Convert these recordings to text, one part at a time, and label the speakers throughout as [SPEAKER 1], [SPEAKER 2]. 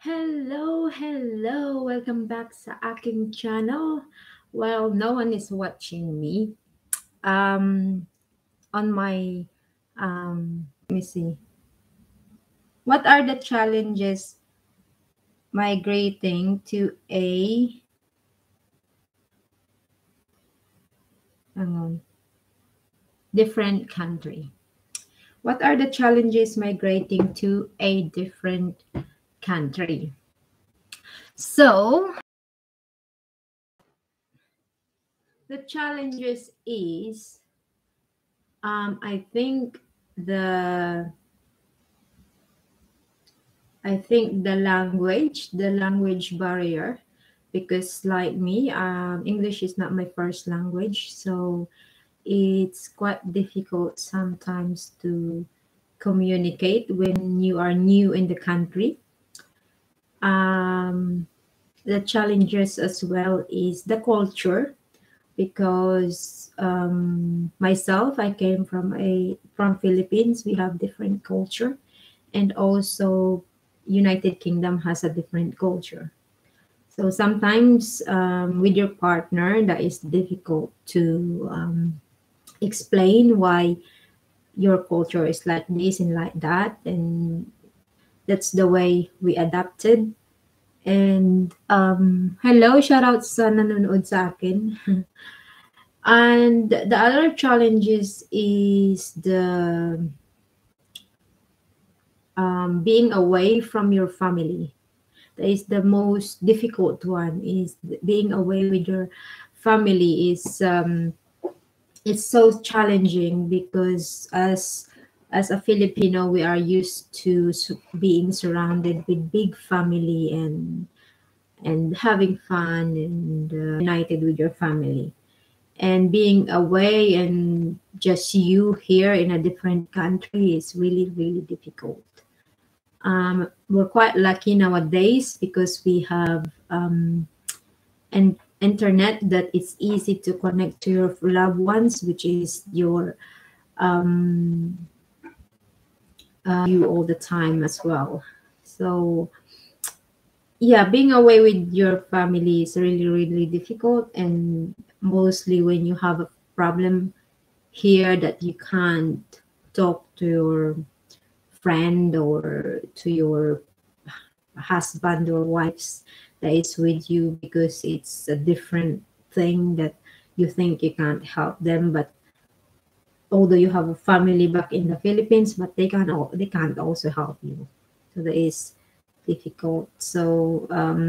[SPEAKER 1] Hello, hello! Welcome back sa aking channel. Well, no one is watching me. On my, let me see. What are the challenges migrating to a um, different country? What are the challenges migrating to a different country? So, the challenges is, I think the the language barrier, because like me, English is not my first language, so it's quite difficult sometimes to communicate when you are new in the country. Um, the challenges as well is the culture, because myself, I came from Philippines. We have different culture, and also United Kingdom has a different culture. So sometimes with your partner, that is difficult to explain why your culture is like this and like that, and that's the way we adapted. And hello, shout out sa nanonood sa akin. And the other challenges is the being away from your family. That is the most difficult one. Is being away with your family is it's so challenging, because as a Filipino, we are used to being surrounded with big family and having fun and united with your family. And being away and just you here in a different country is really, really difficult. We're quite lucky nowadays because we have an internet that it's easy to connect to your loved ones, which is your um, you all the time as well. So yeah, being away with your family is really, really difficult, and mostly when you have a problem here that you can't talk to your friend or to your husband or wives that is with you, because it's a different thing that you think you can't help them, but although you have a family back in the Philippines, but they can't also help you, so that is difficult. So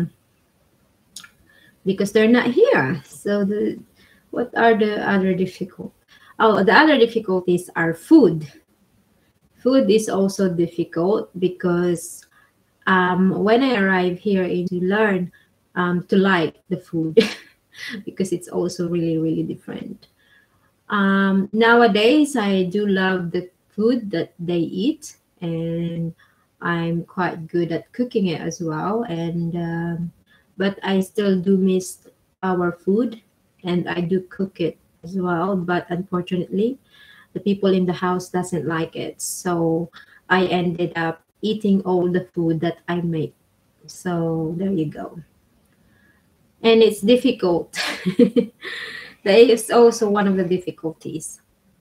[SPEAKER 1] because they're not here. So what are the other difficult? Oh, the other difficulties are food. Food is also difficult because when I arrive here in to learn to like the food, because it's also really, really different. Nowadays, I do love the food that they eat, and I'm quite good at cooking it as well. And but I still do miss our food, and I do cook it as well. But unfortunately, the people in the house doesn't like it, so I ended up eating all the food that I make. So there you go. And it's difficult. That is also one of the difficulties.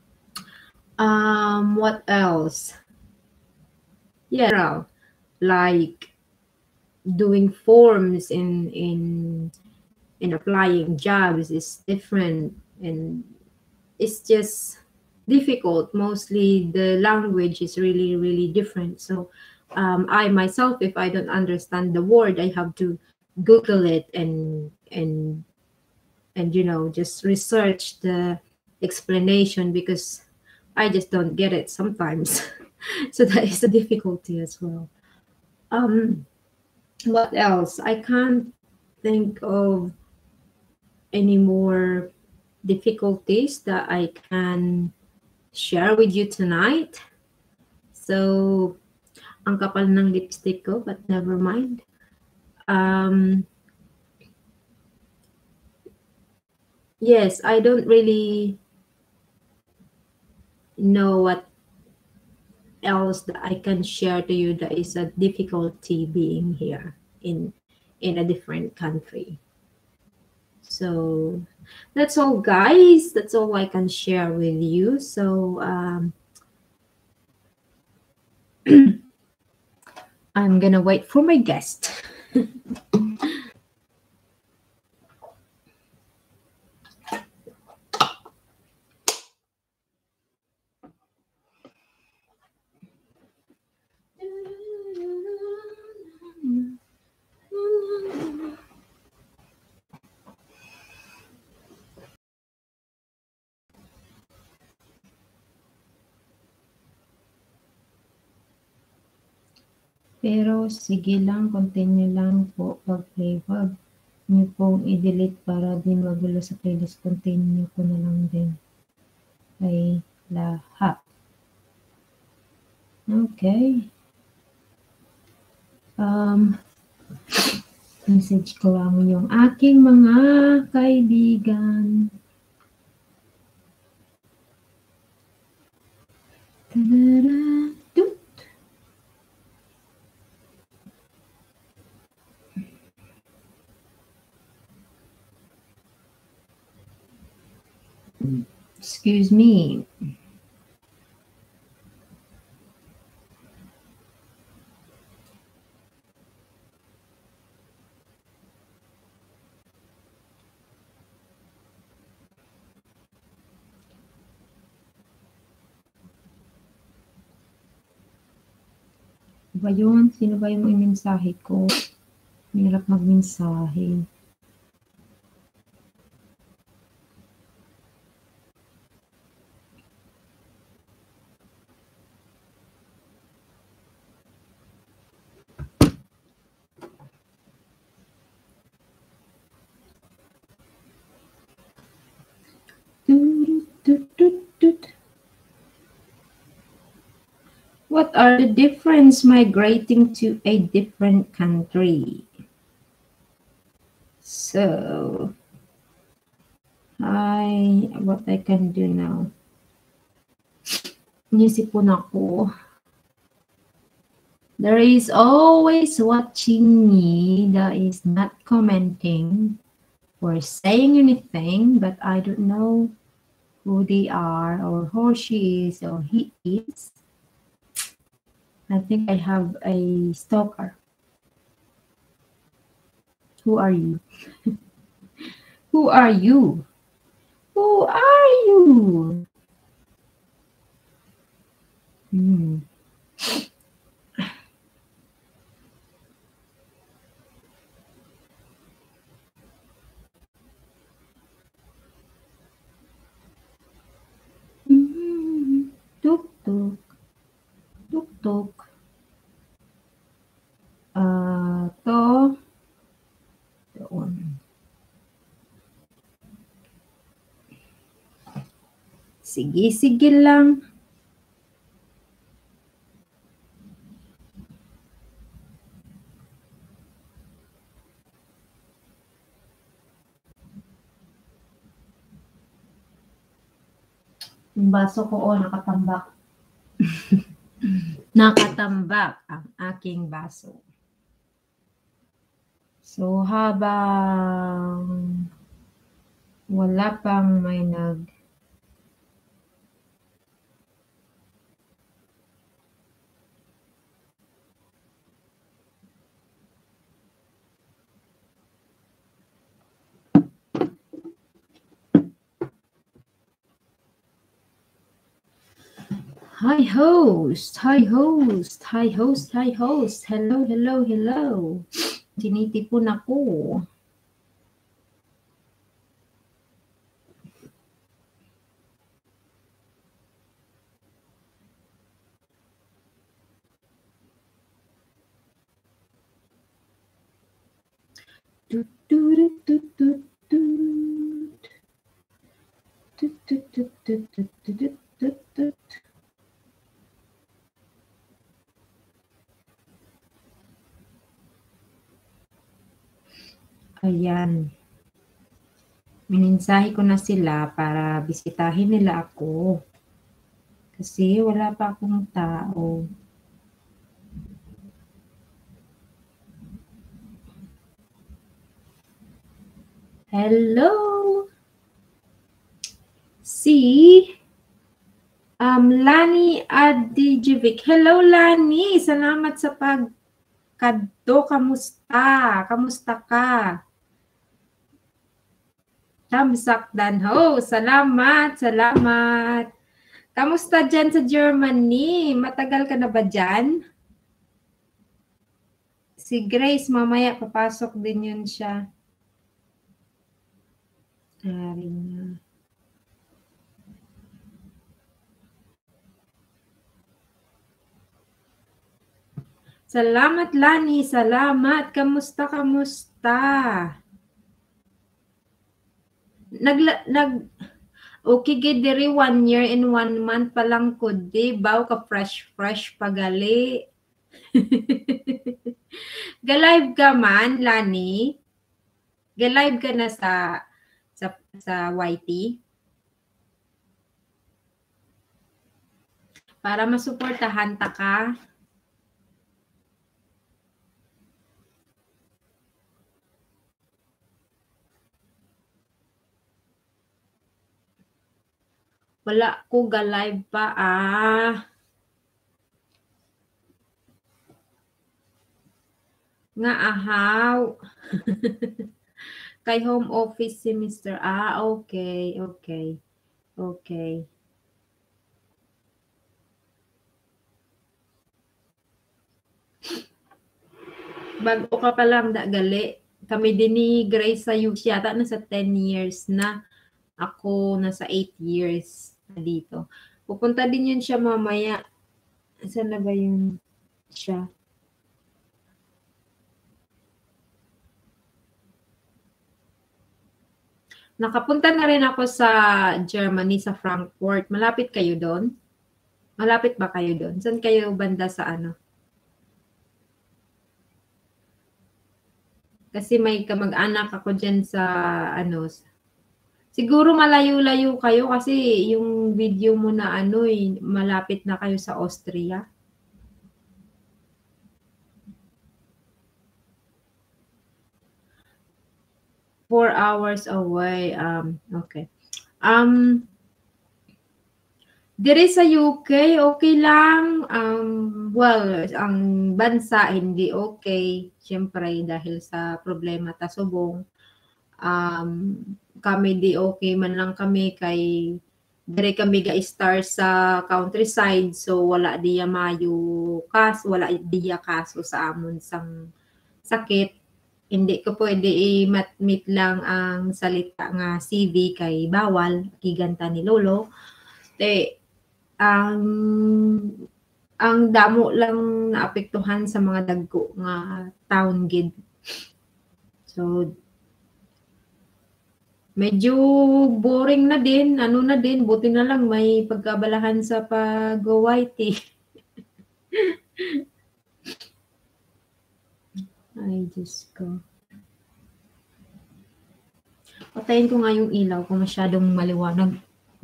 [SPEAKER 1] What else? Yeah, like doing forms in applying jobs is different, and it's just difficult. Mostly the language is really, really different. So I myself, if I don't understand the word, I have to Google it and just research the explanation, because I just don't get it sometimes. So that is a difficulty as well. Um, what else? I can't think of any more difficulties that I can share with you tonight. So, ang kapal ng lipstick ko, but never mind. Yes, I don't really know what else that I can share to you that is a difficulty being here. in a different country. So that's all, guys. That's all I can share with you. So I'm gonna wait for my guest. Pero sige lang, continue lang po pag-play. Wag niyo pong i-delete para di magulo sa playlist. Continue ko na lang din kay lahat. Okay. Message ko lang yung aking mga kaibigan. Excuse me. Ba yun? Sino ba yung mensahe ko? Mahirap magmensahe. What are the difference migrating to a different country? So, what I can do now? Nisipon ako. There is always watching me that is not commenting or saying anything, but I don't know who they are or who she is or he is. I think I have a stalker. Who are you? Who are you? Who are you? Tuk-tuk. Tuk-tuk. Doon. Sige lang. Yung baso ko, nakatambak. Nakatambak ang aking baso. So, habang wala pang may Hi host. Hello. Tinitipon ako. Ayan. Mininsahe ko na sila para bisitahin nila ako. Kasi wala pa akong tao. Hello. Si Lani Adijevic. Hello, Lani. Salamat sa pagkadto. Kamusta? Kamusta ka? Tamsakdan ho. Salamat. Salamat. Kamusta dyan sa Germany? Matagal ka na ba dyan? Si Grace, mamaya papasok din yun siya. Ari na. Salamat, Lani. Salamat. Kamusta, kamusta? Okay, gidiri 1 year and 1 month pa lang ko, di baw ka fresh pagali. Ga-live ka man, Lani? Ga-live ka na sa YT? Para masuportahan ta ka. Wala ko ga-live pa, Nga ahaw. Kay home office si Mr. Okay. Bago ka pa lang gali. Kami din ni Grace sa UK yata nasa 10 years na. Ako nasa 8 years na dito. Pupunta din yun siya mamaya. Saan na ba yun siya? Nakapunta na rin ako sa Germany, sa Frankfurt. Malapit kayo doon? Malapit ba kayo doon? Saan kayo banda sa ano? Kasi may kamag-anak ako dyan sa ano. Siguro malayo-layo kayo kasi yung video mo na ano malapit na kayo sa Austria. Four hours away. Okay. Dire sa UK, okay lang. Well, ang bansa hindi okay. Siyempre, dahil sa problema ta subong. Kami di okay man lang kami kay dire kami ga-star sa countryside. So, wala diya wala diya kaso sa amon sang sakit. Hindi ko pwede i-meet lang ang salita nga CV kay bawal giganta ni lolo. Ang damo lang naapektuhan sa mga dagko nga town gid. So medyo boring na din, buti na lang may pagkabalahan sa pag-YT. Ay, Diyos ko. Patayin ko nga yung ilaw kung masyadong maliwanag.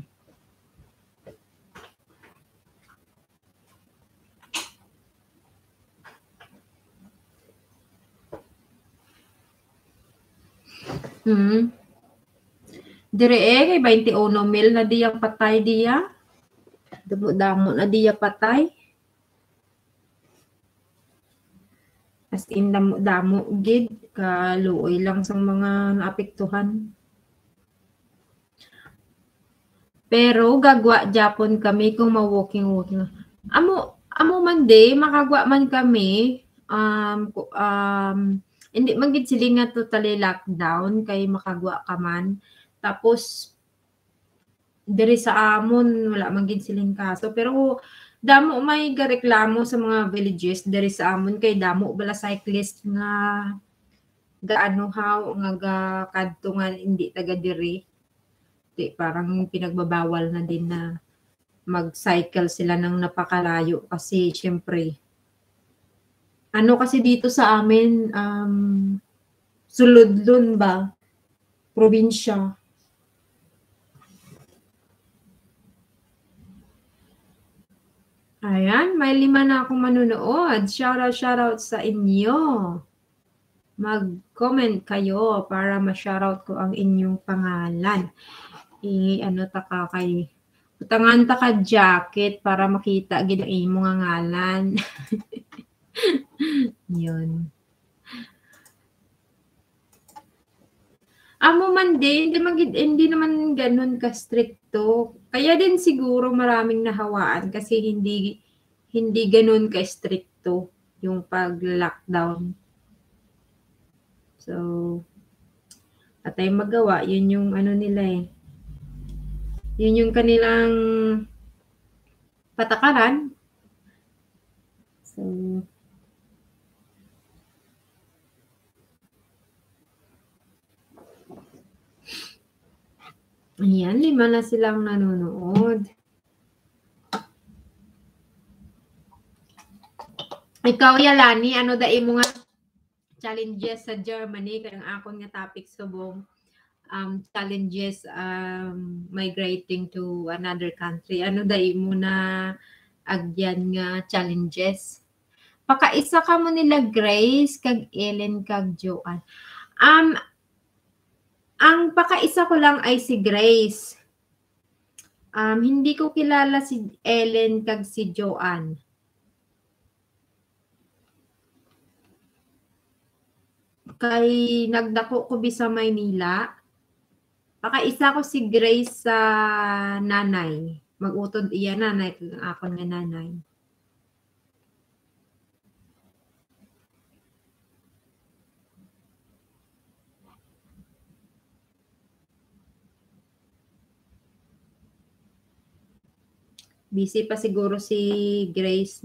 [SPEAKER 1] Dire kay 21,000 na diya patay diya. Damo na diya patay. As in damo gid kaluoy lang sa mga naapektuhan. Pero gagwa Japon kami kung ma-walking. Amo man day makagwa man kami. Hindi man gid sila nga totally lockdown kay makagwa ka man. Tapos diri sa amon wala man gid siling kaso pero damo may gareklamo sa mga villages diri sa amon kay damo bala cyclist nga gaano nga kadto nga hindi taga diri. Parang pinagbabawal na din na mag-cycle sila ng napakalayo kasi syempre ano kasi dito sa amin suludlon ba probinsya. Ayan, may 5 na akong manunood. Shoutout sa inyo. mag-comment kayo para ma-shoutout ko ang inyong pangalan. Ano ta ka kay utangan ta ka jacket para makita gid ang imong ngalan. Yun. Amo man din, hindi naman ganun ka-stricto. Kaya din siguro maraming nahawaan kasi hindi ganun ka-stricto yung pag-lockdown. So, at ay magawa, yun yung ano nila eh. Yun yung kanilang patakaran. So, ayan, 5 na silang nanonood. Ikaw, Yalani, ano dai mo nga challenges sa Germany? Kaya ang akon nga topic subong challenges migrating to another country. Ano dai mo na agyan nga challenges? Pakaisa ka mo nila Grace, kag Ellen, kag Joanne. Ang pakaisa ko lang ay si Grace. Hindi ko kilala si Ellen kag si Joanne. Kay nagdako ko bi sa Maynila. Pakaisa ko si Grace sa nanay. Mag-utod iya nanay kag akon nga nanay. Busy pa siguro si Grace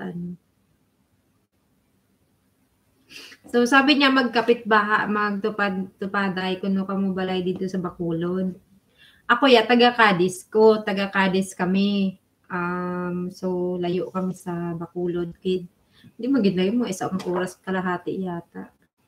[SPEAKER 1] So sabi niya magtupad-tupaday kuno kamo balay dito sa Bacolod. Ako taga Cadiz kami. So layo kami sa Bacolod kid. Hindi magid mo isang oras kalahati yata.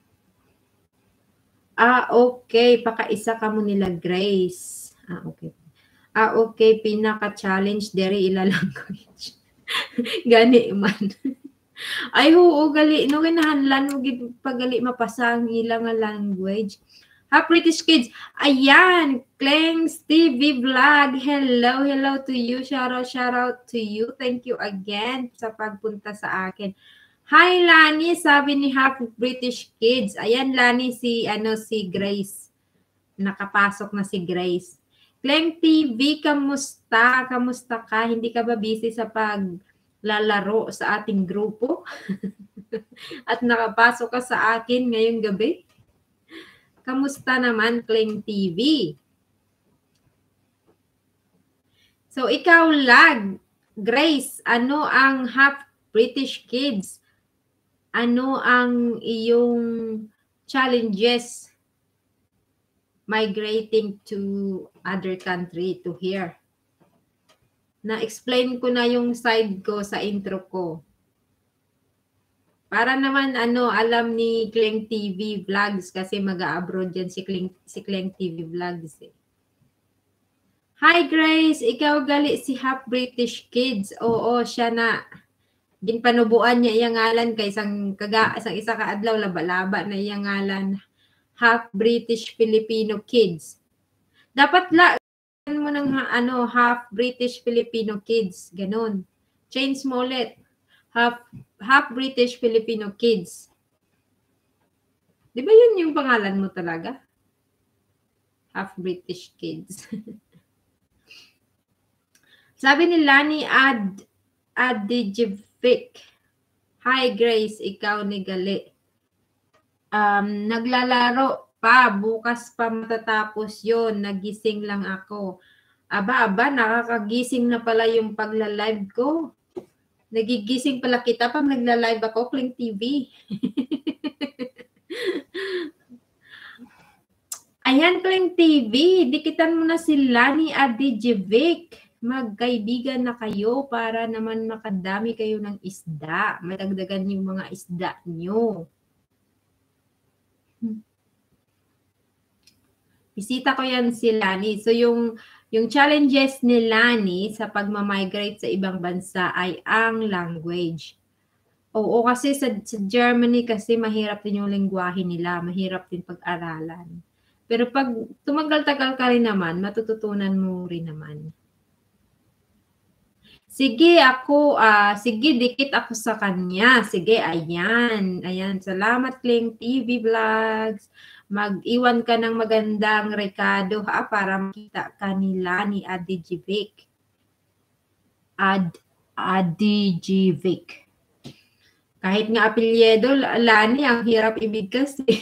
[SPEAKER 1] Okay, pakaisa ka mo nila Grace. Okay. Okay, pinaka-challenge dere ila language. Gani man. Ay oo, gali no ginahanlan mo gid pagali mapasa ang ilang language. British kids. Ayan, Clengs TV Vlog. Hello to you. Shout out to you. Thank you again sa pagpunta sa akin. Hi Lani, sabi ni Half British Kids. Ayan Lani si Grace. Nakapasok na si Grace. Cleng TV, kamusta? Kamusta ka? Hindi ka ba busy sa paglalaro sa ating grupo? At nakapasok ka sa akin ngayong gabi? Kamusta naman, Cleng TV? So, ikaw, Grace, ano ang Half British Kids? Ano ang iyong challenges migrating to other country to here? Na-explain ko na yung side ko sa intro ko. Para naman alam ni Cleng TV Vlogs kasi mag-a-abroad yan si Cleng TV Vlogs eh. Hi Grace, ikaw gali si Half British Kids. Oo, siya na. Ginpanubuan niya iyang ngalan kay isang isa ka adlaw laba-laba na iyang ngalan. Half British Filipino Kids. Dapat mo ng Half British Filipino Kids, ganun. Change mo ulit. Half British Filipino Kids. Di ba yun yung pangalan mo talaga? Half British Kids. Sabi ni Lani Adijevic. Hi Grace, ikaw ni Gali. Naglalaro pa, bukas pa matatapos yon. Nagising lang ako. Aba, nakakagising na pala yung pagla-live ko. Nagigising pala kita pag nagla-live ako, Cleng TV. Ayan, Cleng TV, dikitan mo na si Lani Adijevic. Magkaibigan na kayo para naman makadami kayo ng isda. Madagdagan yung mga isda nyo. Bisita ko yan si Lani. So, yung challenges ni Lani sa pagmamigrate sa ibang bansa ay ang language. Oo, kasi sa Germany kasi mahirap din yung lengguwahe nila, mahirap din pag-aralan. Pero 'pag tumagal-tagal ka rin naman, matututunan mo rin naman. Sige sige dikit ako sa kanya. Sige, ayan. Ayan, salamat Kling TV Vlogs. Mag-iwan ka ng magandang rekado ha, para makita ka nila ni Adijivic. Adijivic. Kahit nga apelyido, Lani, ang hirap ibigkas eh.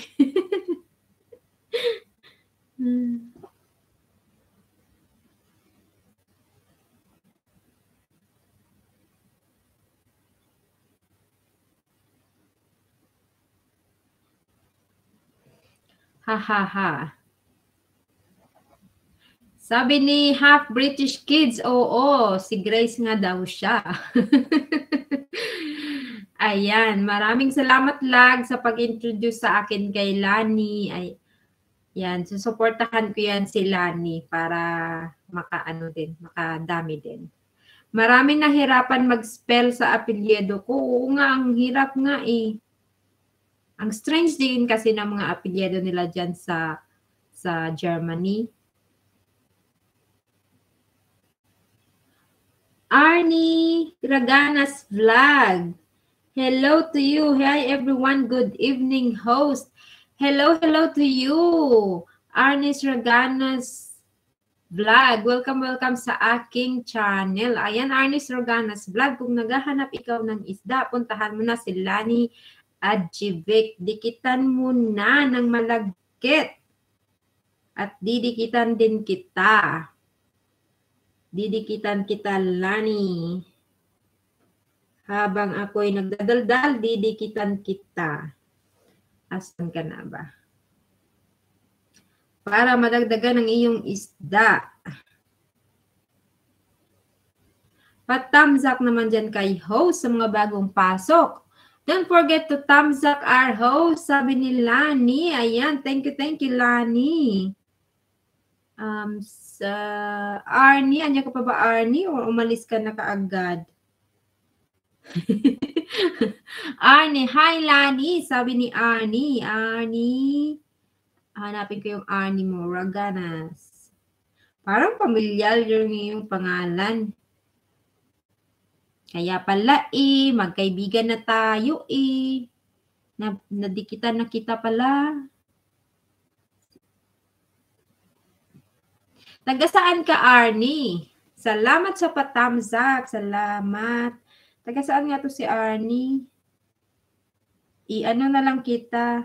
[SPEAKER 1] Ha ha ha. Sabi ni Half British Kids, oo, si Grace nga daw siya. Ayan, maraming salamat Lag sa pag-introduce sa akin kay Lani. Yan, susuportahan ko yan si Lani para makadami din. Maraming nahirapan mag-spell sa apelyido ko. Oo nga, ang hirap nga eh. Ang strange din kasi ng mga apelyido nila dyan sa Germany. Arnie Raganas Vlog. Hello to you. Hi everyone. Good evening, host. Hello to you. Arnie Raganas Vlog. Welcome sa aking channel. Ayan, Arnie Raganas Vlog. Kung naghahanap ikaw ng isda, puntahan mo na si Lani Adijivic. Dikitan mo na ng malagkit. At didikitan din kita. Didikitan kita, Lani. Habang ako'y nagdadaldal, didikitan kita. Asan ka na ba? Para madagdagan ang iyong isda. Pa-thumbs up naman dyan kay host sa mga bagong pasok. Don't forget to thumbs up our host, sabi ni Lani. Ayan, thank you, Lani. Arnie, anya ka pa ba Arnie? O umalis ka na kaagad? Arnie, hi Lani, sabi ni Arnie. Arnie, hanapin ko yung Arnie mo, Raganas. Parang pamilyar yung pangalan. Kaya pala magkaibigan na tayo nadikitan na kita pala. Taga saan ka, Arnie? Salamat sa pa-thumbs up. Salamat. Taga saan nga to si Arnie? I-ano na lang kita.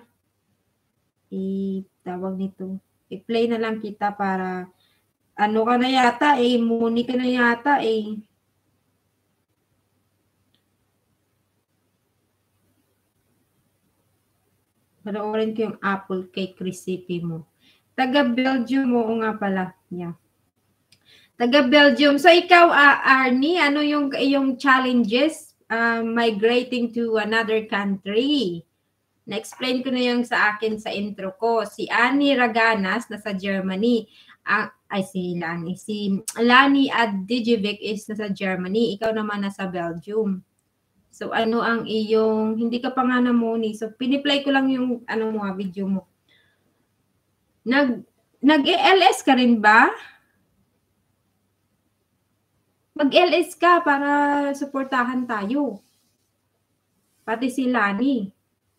[SPEAKER 1] Tawag nito. I-play na lang kita para ano ka na yata muni ka na yata Panoorin ko yung apple cake recipe mo. Taga Belgium mo nga pala. Yeah. Taga Belgium. So ikaw, Arnie, ano yung challenges migrating to another country? Na-explain ko na yung sa akin sa intro ko. Si Annie Raganas nasa Germany. Si Lani Adijivic is nasa Germany. Ikaw naman nasa Belgium. So ano ang iyong, hindi ka pa nga namuni. So piniplay ko lang yung video mo. Nag-LS ka rin ba? Mag-LS ka para suportahan tayo. Pati si Lani.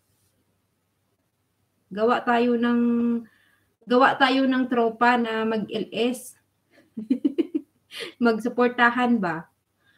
[SPEAKER 1] Gawa tayo ng tropa na mag-LS. Magsuportahan ba?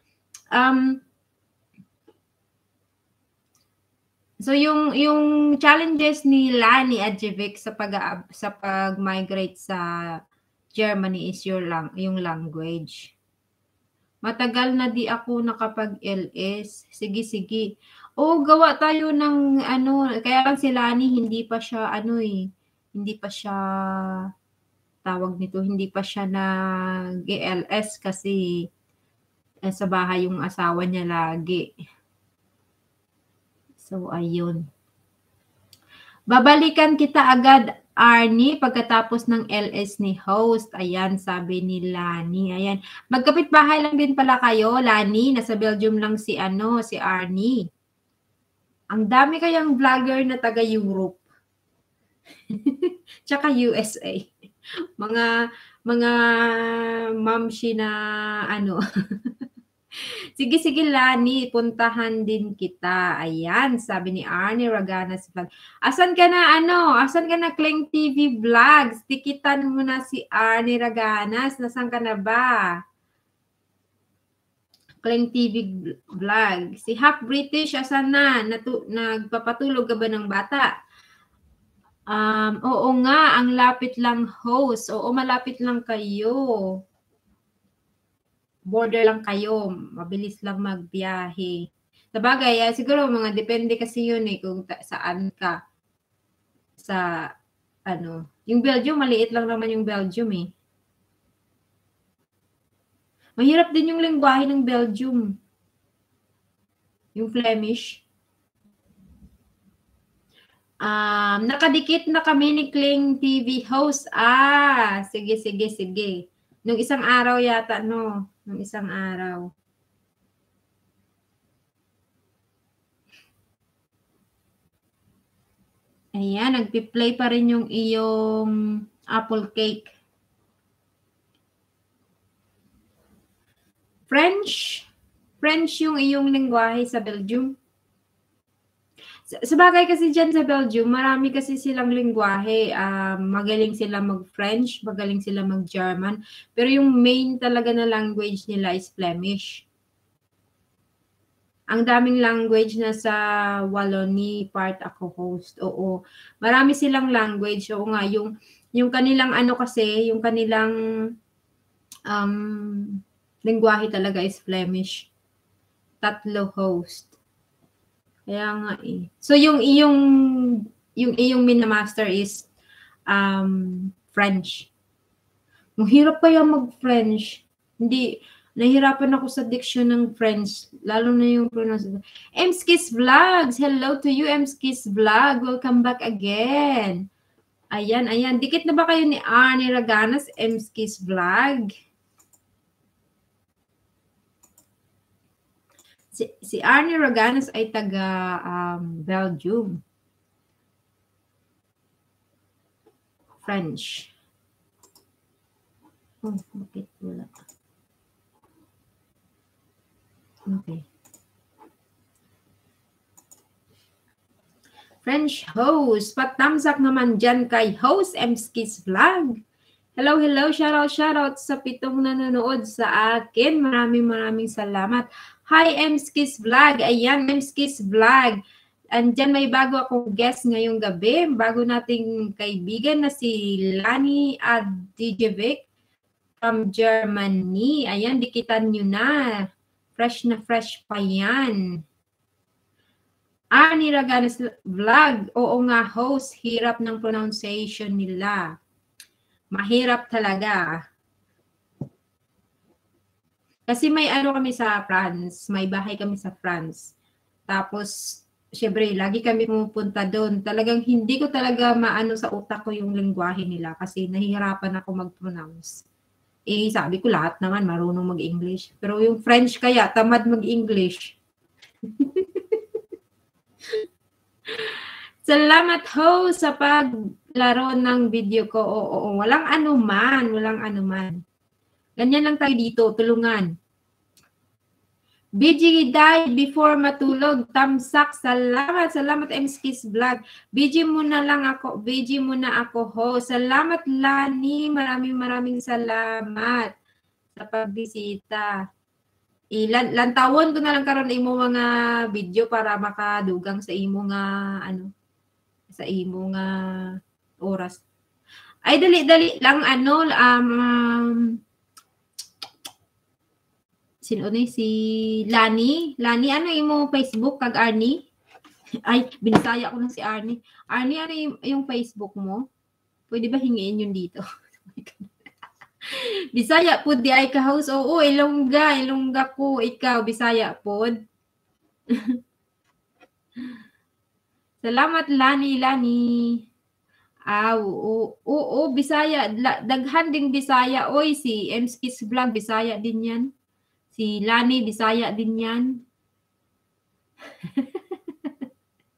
[SPEAKER 1] So yung challenges ni Lani Adijivic sa pag-migrate sa Germany is yung language. Matagal na di ako nakapag-LS. Sige. Gawa tayo ng kaya lang si Lani hindi pa siya tawag nito, hindi pa siya nag-LS kasi sa bahay yung asawa niya lagi. So, ayun. Babalikan kita agad, Arnie, pagkatapos ng LS ni host. Ayan, sabi ni Lani. Ayan. Magkapit bahay lang din pala kayo, Lani. Nasa Belgium lang si Arnie. Ang dami kayang vlogger na taga-Europe. Tsaka USA. Mga mamshi na ano. Sige, Lani, puntahan din kita. Ayan, sabi ni Arnie Raganas Vlog. Asan ka na, Kling TV Vlogs? Tikitan mo na si Arnie Raganas. Nasaan ka na ba? Kling TV Vlog. Si Half British, asan na? Nagpapatulog ka ba ng bata? Oo nga, ang lapit lang host. Oo, malapit lang kayo. Border lang kayo, mabilis lang magbiyahe. Sabagay, siguro mga depende kasi yun kung saan ka. Sa, yung Belgium, maliit lang naman yung Belgium Mahirap din yung lengguwahe ng Belgium. Yung Flemish. Nakadikit na kami ni Kling TV host. Sige. Nung isang araw yata, no? Nung isang araw. Ayan, nagpi-play pa rin yung iyong apple cake. French yung iyong lengguwahe sa Belgium. Sabagay kasi dyan sa Belgium, marami kasi silang lengguwahe. Magaling sila mag-French, magaling sila mag-German. Pero yung main talaga na language nila is Flemish. Ang daming language na sa Wallonie part ako host. Oo. Marami silang language. Oo nga, yung kanilang kasi, yung kanilang lengguwahe talaga is Flemish. 3 host. Kaya nga So yung iyong minamaster is French. Mahirap kaya mag-French. Hindi, nahirapan ako sa diction ng French, lalo na yung pronunciation. Mskis Vlogs, hello to you, Mskis Vlog. Welcome back again. Ayan. Dikit na ba kayo ni Arnie Raganas, Mskis Vlog? Si Arnie Raganas ay taga Belgium. French. Oh, bakit wala? Okay. French host. Patamsak naman dyan kay host Mskis Vlog. Hello. Shoutout sa 7 nanonood sa akin. Maraming salamat. Hi, Mskis Vlog. Ayan, Mskis Vlog. Andyan may bago akong guest ngayong gabi. Bago nating kaibigan na si Lani Adjevic from Germany. Ayan, dikitan nyo na. Fresh na fresh pa yan. Arnie Raganas Vlog. Oo nga, host. Hirap ng pronunciation nila. Mahirap talaga. Kasi may kami sa France, may bahay kami sa France. Tapos, syempre, lagi kami pumupunta doon. Talagang hindi ko talaga maano sa utak ko yung lengguwahe nila kasi nahihirapan ako mag-pronounce. Sabi ko lahat naman marunong mag-English. Pero yung French kaya, tamad mag-English. Salamat ho sa paglaro ng video ko. Oo. Walang anuman. Ganyan lang tayo dito, tulungan. BG died before matulog. Tamsak. Salamat Mskis Vlog. BG muna ako ho. Salamat Lani. Maraming salamat sa pagbisita. Lantawon ko na lang karon imo mga video para makadugang sa imo nga sa imo nga oras. Ay dali lang sino ni si Lani? Lani, ano imo Facebook kag Arnie? Ay, binisaya ko na si Arnie. Arnie, ano yung Facebook mo? Pwede ba hingiin yun dito? Bisaya po di ay ka-host. Oo, Ilongga ko. Ikaw, Bisaya po. Salamat, Lani. Oo, Bisaya. Daghan ding Bisaya. Oy, si Mskis Vlog, Bisaya din yan. Si Lani, Bisaya din yan.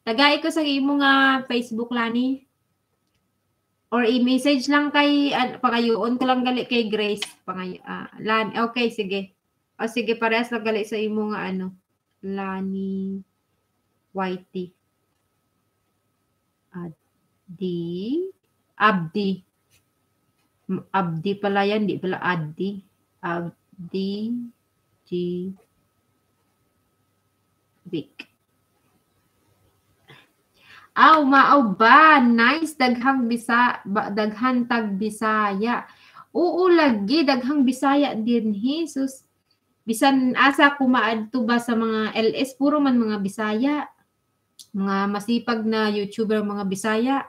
[SPEAKER 1] Tagay ko sa imo nga Facebook lani. Or i-message lang kay pangayoon ko lang gali kay Grace Lani. Okay, sige. O sige, parehas lang gali sa imo nga ano. Lani Whitey. Abdi pala yan, di pala Abdi. Abdi G Vic. Aw, maaw ba? Nice, daghang daghan tag Bisaya. Oo, lagi, daghang Bisaya din, Jesus. Bisan asa kumaadto ba sa mga LS, puro man mga Bisaya. Mga masipag na YouTuber mga Bisaya.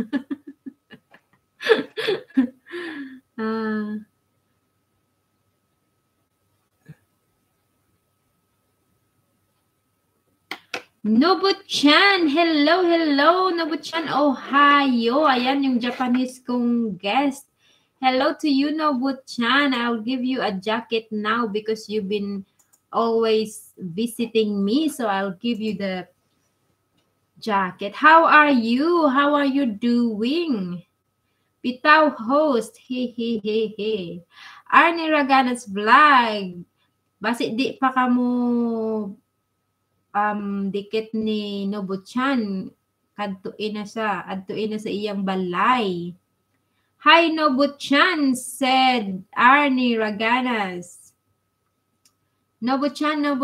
[SPEAKER 1] Nobu-chan! Hello, hello, Nobu-chan, Ohio. Ayan yung Japanese kong guest. Hello to you, Nobu-chan. I'll give you a jacket now because you've been always visiting me. So I'll give you the jacket. How are you? How are you doing? Bitaw host. He. Arnie Ragana's vlog. Basi di pa kamo dikit ni Nobu-chan adtuin na sa iyang balay. Hi Nobu-chan, said Arnie Raganas. Nobu-chan.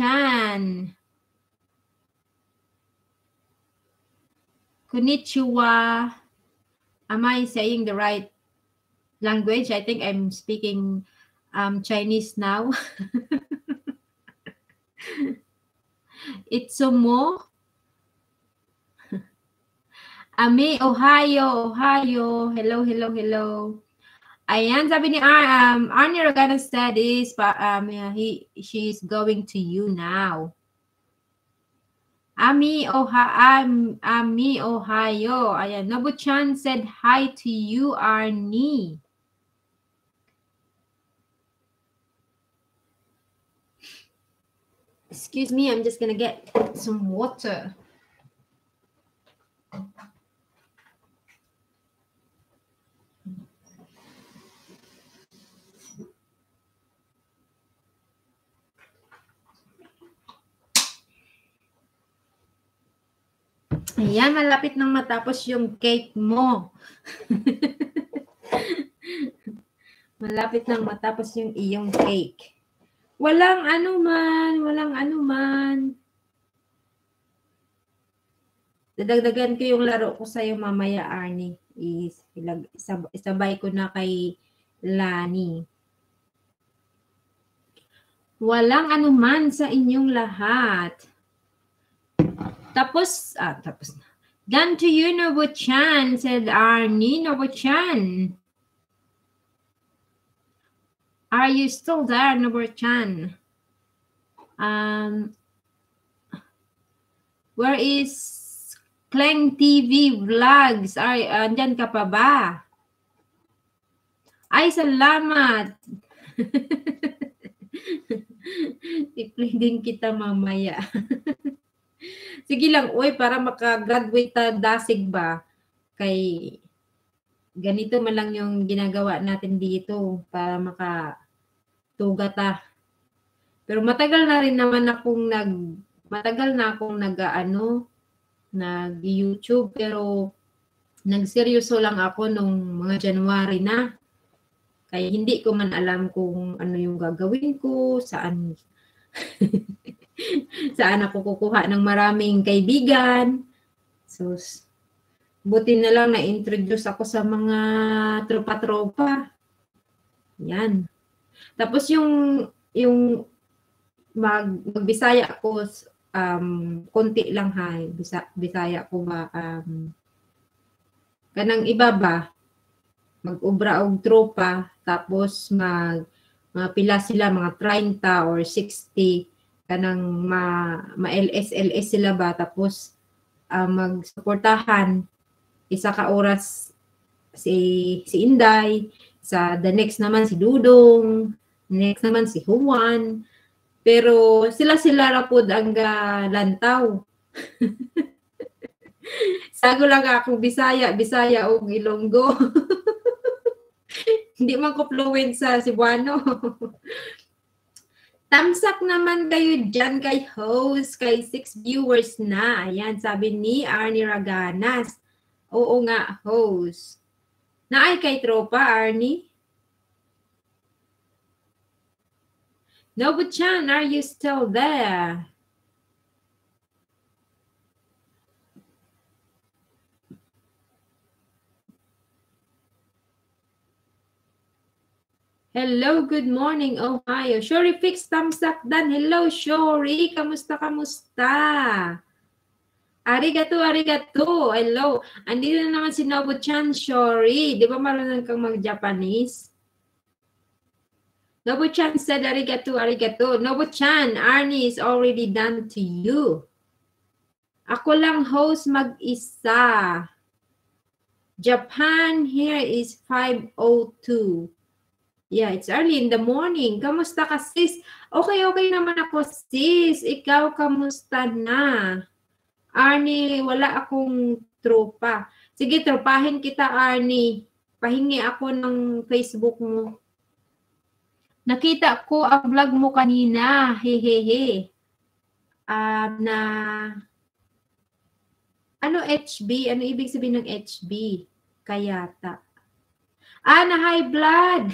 [SPEAKER 1] Konnichiwa. Am I saying the right language? I think I'm speaking Chinese now. Itsumo. Ami, Ohio. Hello. Ayan, sabi ni Arnie Ragana said is, she's going to you now. Ami, Ohio. Ayan, Nobu-chan said hi to you, Arnie. Excuse me, I'm just gonna get some water. Ayan, malapit nang matapos yung cake mo. Malapit nang matapos yung iyong cake. Walang anuman. Dadagdagan ko yung laro ko sa'yo mamaya, Arnie. Isabay ko na kay Lani. Walang anuman sa inyong lahat. Tapos na. Done to you, Nobu-chan, said Arnie. Nobu-chan. Are you still there, Nobu-chan? Where is Kleng TV Vlogs? Andyan ka pa ba? Ay, salamat. I-play din kita mamaya. Sige lang, para maka-graduate ta dasig ba? Kay ganito man lang yung ginagawa natin dito para makatuga ta. Pero matagal na rin naman akong nag-YouTube, pero nagseryoso lang ako nung mga January na. Kaya hindi ko man alam kung ano yung gagawin ko, saan ako kukuha ng maraming kaibigan. So, buti na lang na-introduce ako sa mga tropa-tropa. Yan. Tapos yung magbisaya ako, konti lang Bisaya ko ba, kanang iba ba, mag-ubra og tropa, tapos mga pila sila, mga 30 or 60, kanang ma-LS sila ba, tapos magsuportahan, isa ka oras si Inday, the next naman si Dudong, next naman si Juan, pero sila ra pod ang lantaw. Sago lang ako, Bisaya o Ilonggo. Hindi man ko fluent sa Cebuano. Tamsak naman kayo dyan kay host, kay 6 viewers na. Ayan, sabi ni Arnie Raganas. Oo nga, host. Naay kay tropa, Arnie? Nobu-chan, are you still there? Hello, good morning, Ohio. Shori Fix Tamsak Dan. Hello, Shori. Kamusta? Arigato. Hello. Andito na naman si Nobu-chan, Shori. Di ba marunong kang mag-Japanese? Nobu-chan said arigato. Nobu-chan, Arnie is already done to you. Ako lang host mag-isa. Japan here is 5:02. Yeah, it's early in the morning. Kamusta ka, sis? Okay naman ako, sis. Ikaw, kamusta na? Arnie, wala akong tropa. Sige, tropahin kita, Arnie. Pahingi ako ng Facebook mo. Nakita ko ang vlog mo kanina. Hehehe. Na... Ano HB? Ano ibig sabihin ng HB? Kayata. Na high blood.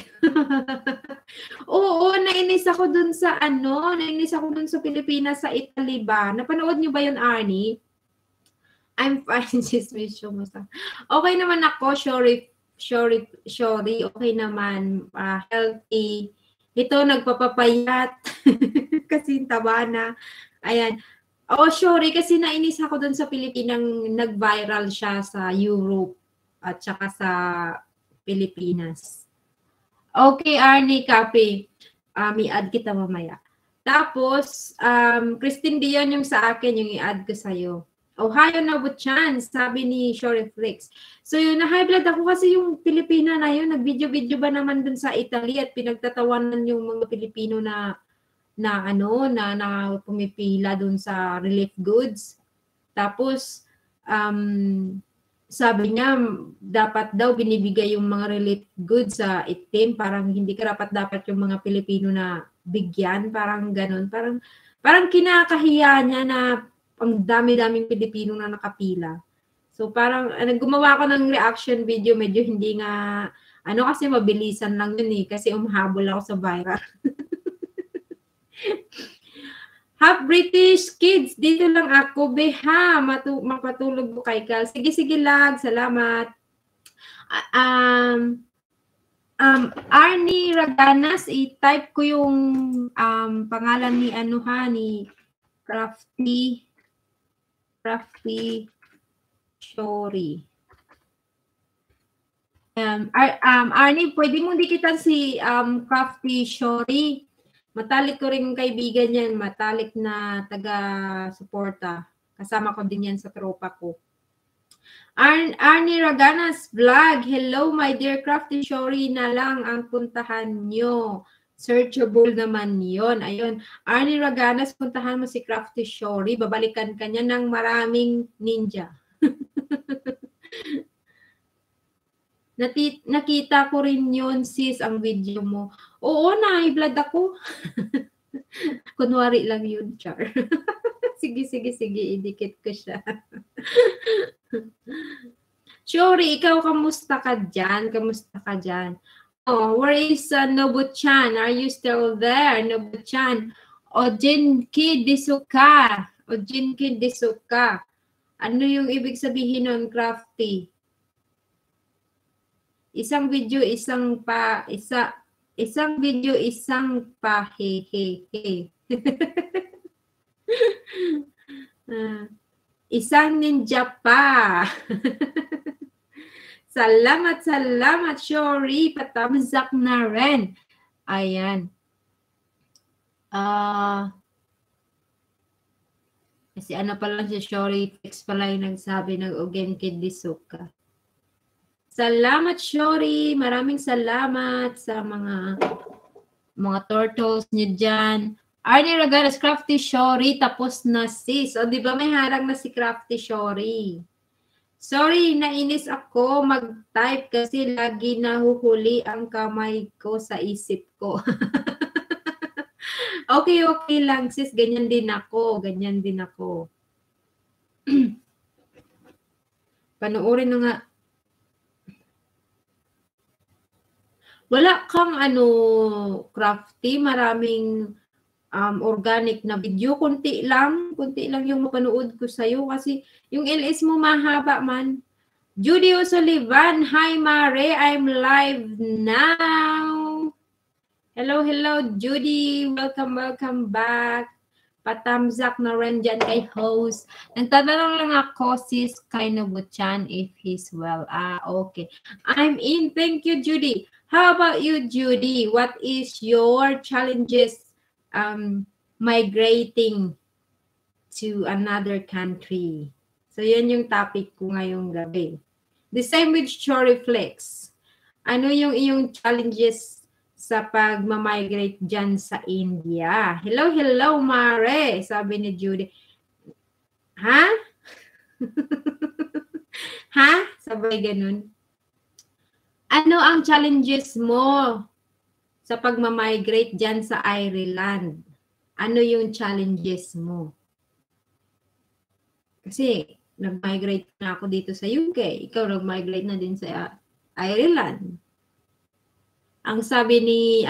[SPEAKER 1] Oo, nainis ako dun sa Pilipinas, sa Italy ba? Napanood niyo ba yun, Arnie? I'm fine, sis. Okay naman ako, Shori. Okay naman. Healthy. Ito, nagpapapayat. Kasi taba na. Ayan. Shori, kasi nainis ako dun sa Pilipinas. Nag-viral siya sa Europe at saka sa Pilipinas. Okay, Arnie, copy. I-add kita mamaya. Tapos, Christine Dion yung sa akin, yung i-add ko sa'yo. Ohio Nobu-chan, sabi ni Shoreflix. So, yun, na-high blood ako kasi yung Pilipina na yun, nag-video ba naman dun sa Italy at pinagtatawanan yung mga Pilipino na pumipila dun sa relief goods. Tapos, sabi niya, dapat daw binibigay yung mga relief goods sa itim. Parang hindi dapat yung mga Pilipino na bigyan. Parang ganun. Parang kinakahiya niya na ang dami-daming Pilipino na nakapila. So parang gumawa ko ng reaction video. Medyo hindi nga, kasi mabilisan lang yun eh. Kasi umahabol ako sa viral. Half British kids, dito lang ako, beha, mapatulog mo kay Cal. Sige, lag, salamat. Arnie Raganas, i-type ko yung pangalan ni ni Crafty Shori. Arnie, pwede mong dikitan si Crafty Shori. Matalik ko rin yung kaibigan yan, matalik na taga-suporta. Kasama ko din yan sa tropa ko. Arnie Raganas vlog. Hello, my dear Crafty Shori na lang ang puntahan nyo. Searchable naman yon. Ayun. Arnie Raganas, puntahan mo si Crafty Shori. Babalikan ka niya ng maraming ninja. Nakita ko rin yun, sis, ang video mo. Oo, na-blood ako. Kunwari lang yun, char. Sige, idikit ko siya. Shori, ikaw, kamusta ka dyan? Oh, where is Nobu-chan? Are you still there, Nobu-chan? Ojinki Disuka. Ano yung ibig sabihin nun, Crafty? Isang video, isang hehehe. Isang ninja pa. Salamat, Shori. Patamzak na rin. Ayan. Kasi pala si Shori Fix pala yung nagsabi ng Ogenki Disuka. Salamat, Shori. Maraming salamat sa mga turtles niyo dyan. Arnie Raganas, Crafty Shori, tapos na sis. O, di ba may harang na si Crafty Shori? Sorry, nainis ako mag-type kasi lagi nahuhuli ang kamay ko sa isip ko. Okay, okay lang sis. Ganyan din ako. Ganyan din ako. Panoorin na nga. Wala kang ano, Crafty, maraming organic na video. Kunti lang yung mapanood ko sa'yo kasi yung LS mo mahaba man. Judy O'Sullivan, hi Mare, I'm live now. Hello, hello Judy, welcome back. Patamzak na rin dyan kay host. Nagtatanong lang ako, sis Kainobutchan, if he's well. Okay. I'm in. Thank you, Judy. How about you, Judy? What is your challenges migrating to another country? So, yun yung topic ko ngayong gabi. The same with Choriflex. Ano yung iyong challenges sa pag-migrate dyan sa India? Hello, hello, Mare, sabi ni Judy. Ha? Ha? Sabay ganun. Ano ang challenges mo sa pag-migrate dyan sa Ireland? Ano yung challenges mo? Kasi nag-migrate na ako dito sa UK. Ikaw nag-migrate na din sa Ireland. Ang sabi ni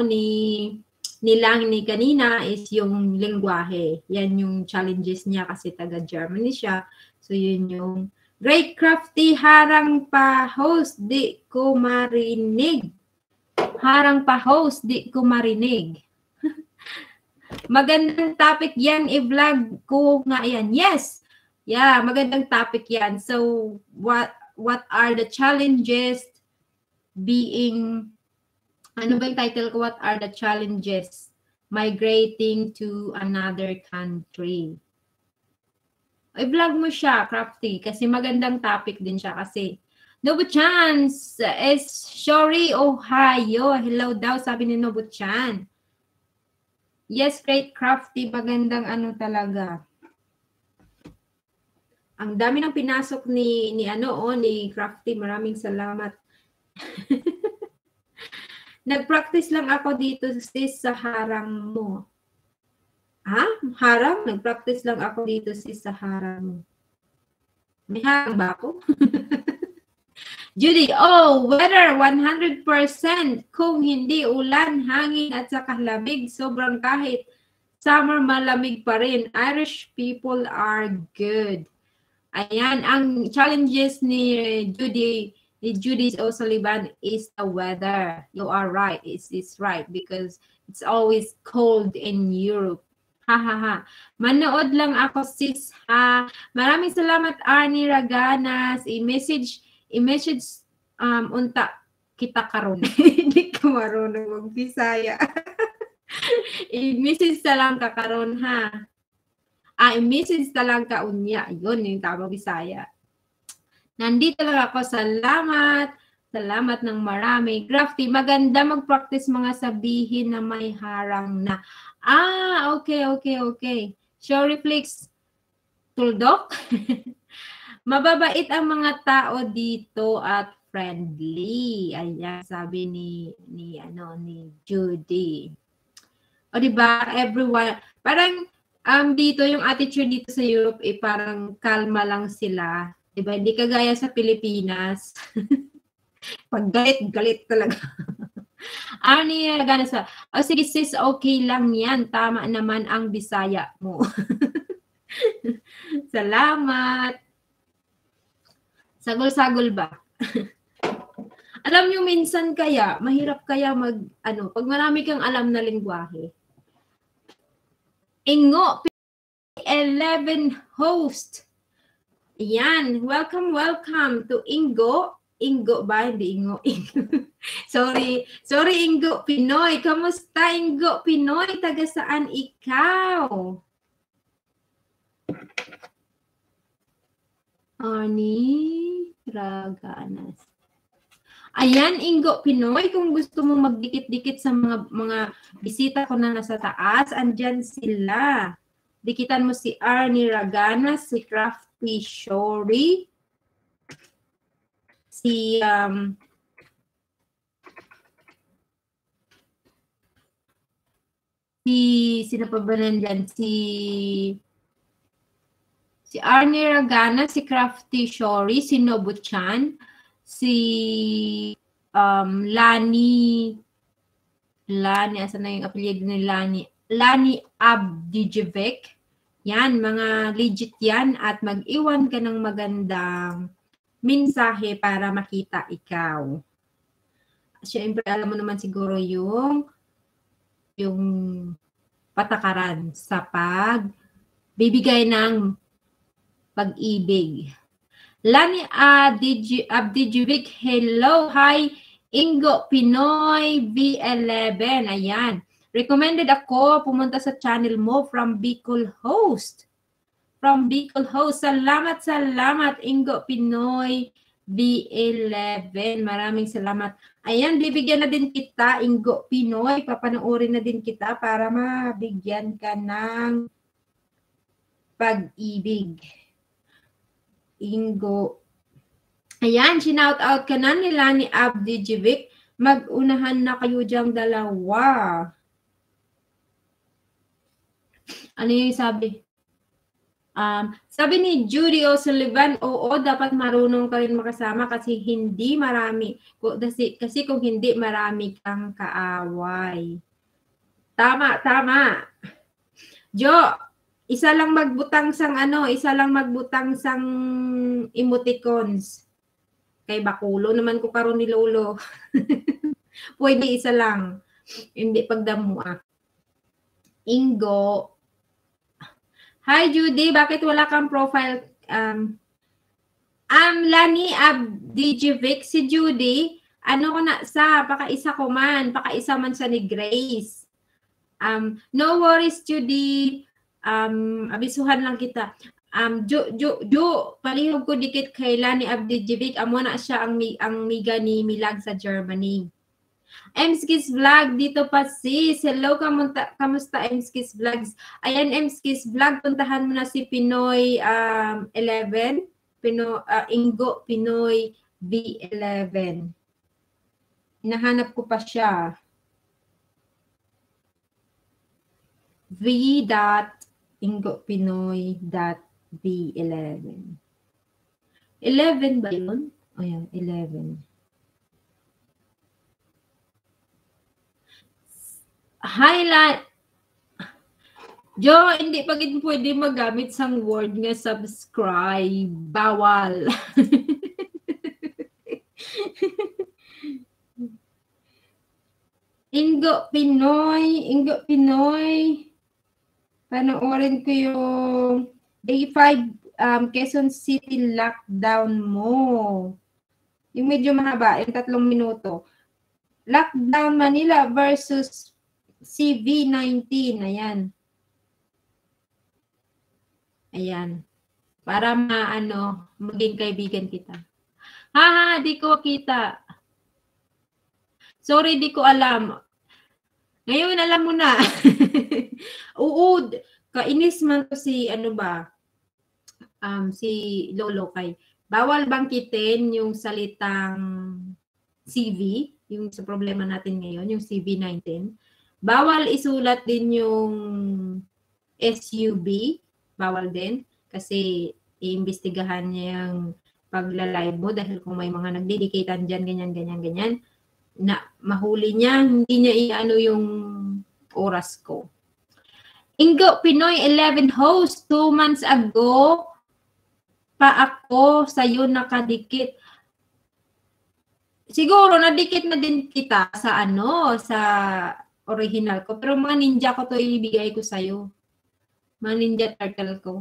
[SPEAKER 1] Lang ni kanina is yung lengguwahe. Yan yung challenges niya kasi taga Germany siya. So yun yung Great Crafty, harang pa host, di ko marinig. Harang pa host, di ko marinig. Magandang topic yan, i-vlog ko nga yan. Yes. Yeah, magandang topic yan. So what are the challenges being, ano ba yung title ko? What are the challenges migrating to another country? I-vlog mo siya, Crafty, kasi magandang topic din siya kasi Nobu-chan is Shori, Ohio. Hello daw, sabi ni Nobu-chan. Yes, Great Crafty, magandang ano talaga. Ang dami ng pinasok ni Crafty. Maraming salamat. Nag-practice lang ako dito sis sa harang mo. Ha? Harang? Nag-practice lang ako dito sis sa harang mo. May harang ba ako? Judy, weather 100%. Kung hindi ulan, hangin at saka lamig, sobrang kahit summer malamig pa rin. Irish people are good. Ayan, ang challenges ni Judy O'Sullivan is the weather. You are right. It's right because it's always cold in Europe. Ha. Manood lang ako sis ha. Maraming salamat Arnie Raganas. I-message unta kita karon. Hindi ko marunong mag-Bisaya. I-message ta lang ka karon ha. I-message ta lang ka unya. Yun yung tamang Bisaya. Nandito lang ako. Salamat. Salamat ng marami. Crafty, maganda mag-practice mga sabihin na may harang na. Okay. Shoriflix, tuldok. Mababait ang mga tao dito at friendly. Ayan, sabi ni Judy. O diba, everyone, parang dito yung attitude dito sa Europe parang kalma lang sila. Diba, hindi kagaya sa Pilipinas. Pag galit talaga. Arnie, gana sa, sige sis, okay lang yan. Tama naman ang Bisaya mo. Salamat. Sagol-sagol ba? Alam nyo, minsan kaya, mahirap kaya pag marami kang alam na lengguwahe. Ingo, 11 host. Ayan, welcome to Ingo. Ingo ba? Hindi Ingo. Sorry Ingo Pinoy. Kamusta Ingo Pinoy? Taga saan ikaw? Arnie Raganas. Ayan, Ingo Pinoy, kung gusto mo magdikit-dikit sa mga bisita ko na nasa taas, andyan sila. Dikitan mo si Arnie Raganas, si Crafty Shori, sino pa ba nandyan? Si Arnie Ragana, si Crafty Shori, si Nobu-chan, si Lani, asan na yung apelyido ni Lani? Lani Abdijevic. Yan, mga legit yan. At mag-iwan ka ng magandang mensahe para makita ikaw. Siyempre, alam mo naman siguro yung patakaran sa bibigay ng pag-ibig. Lani Abdijevic, hello, hi, Ingo Pinoy V11, ayan. Recommended ako pumunta sa channel mo from Bicol Host. Salamat, Ingo Pinoy V11. Maraming salamat. Ayan, bibigyan na din kita, Ingo Pinoy. Papanoorin na din kita para mabigyan ka ng pag-ibig. Ingo. Ayan, shinout out ka na nila ni Abdijevic. Mag-unahan na kayo diyang dalawa. Ano yung sabi? Sabi ni Judy O'Sullivan, oo, dapat marunong ka rin makasama kasi hindi marami. Kasi kung hindi marami kang kaaway. Tama. Jo, isa lang magbutang sang emoticons. Kay bakulo naman ko karon ni Lolo. Pwede isa lang. Hindi pagdamo Ingo. Hi Judy, bakit wala kang profile? Lani Abdijevic, si Judy, pakaisa man sa ni Grace. No worries Judy. Abisuhan lang kita. Palihog ko dikit kay Lani Abdijevic. Amo na siya ang miga ni Milag sa Germany. Mskis Vlog, dito pa sis. Hello, kamusta Mskis Vlogs? Ayan, Mskis Vlog, puntahan mo na si Pinoy 11. Ingo Pinoy V11. Hinahanap ko pa siya. v.ingopinoy.v11. 11 ba yun? Ayan, 11. Highlight. Jo, hindi pa gid pwede magamit sang word nga subscribe. Bawal. Ingo Pinoy. Panoorin ko yung Day 5 Quezon City lockdown mo. Yung medyo mahaba, yung 3 minuto. Lockdown Manila versus CV19. Ayan. Para maging kaibigan kita. Di ko kita. Sorry, di ko alam. Ngayon, alam mo na. Oo, kainis man to si si Lolo kay. Bawal bangkitin yung salitang CV, yung sa problema natin ngayon, yung CV19. Bawal isulat din yung SUB, bawal din kasi iimbestigahan niya yung pagla-live mo dahil kung may mga nagdedicatan diyan ganyan na mahuli niya, hindi niya iano yung oras ko. Ingo Pinoy 11 host, 2 months ago pa ako sa'yo nakadikit. Siguro nadikit na din kita sa sa original ko. Pero mga ninja ko to ibigay ko sa'yo. Mga ninja turtle ko.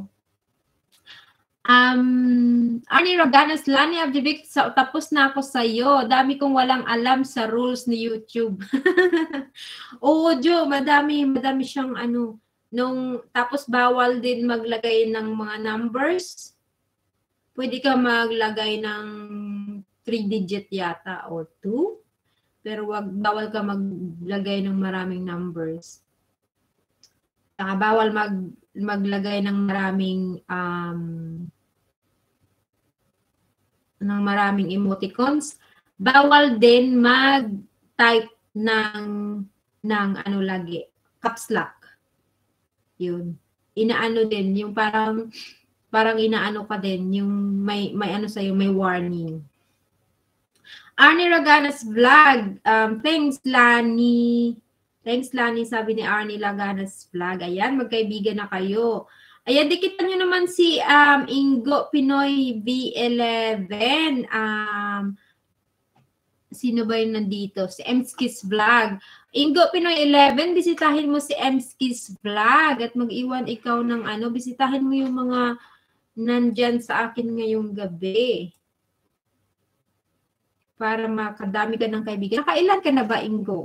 [SPEAKER 1] Arnie Raganas, Lani Abdijevic, tapos na ako sa'yo. Dami kong walang alam sa rules ni YouTube. Oo, Jo, madami siyang tapos bawal din maglagay ng mga numbers. Pwede ka maglagay ng 3-digit yata o 2. Pero bawal ka maglagay ng maraming numbers. Saka bawal maglagay ng maraming ng maraming emoticons. Bawal din mag-type ng ano lagi, caps lock. Yun. Inaano din, yung parang inaano ka din, yung may ano sa'yo, may warning. Arnie Laganas Vlog. Thanks, Lani. Thanks, Lani, sabi ni Arnie Laganas Vlog. Ayan, magkaibigan na kayo. Ayan, dikitan nyo naman si Ingo Pinoy V11. Sino ba yung nandito? Si Mskis Vlog. Ingo Pinoy 11, bisitahin mo si Mskis Vlog at mag-iwan ikaw ng ano, bisitahin mo yung mga nandyan sa akin ngayong gabi. Para makadami ka ng kaibigan. Nakailan ka na ba, Ingo?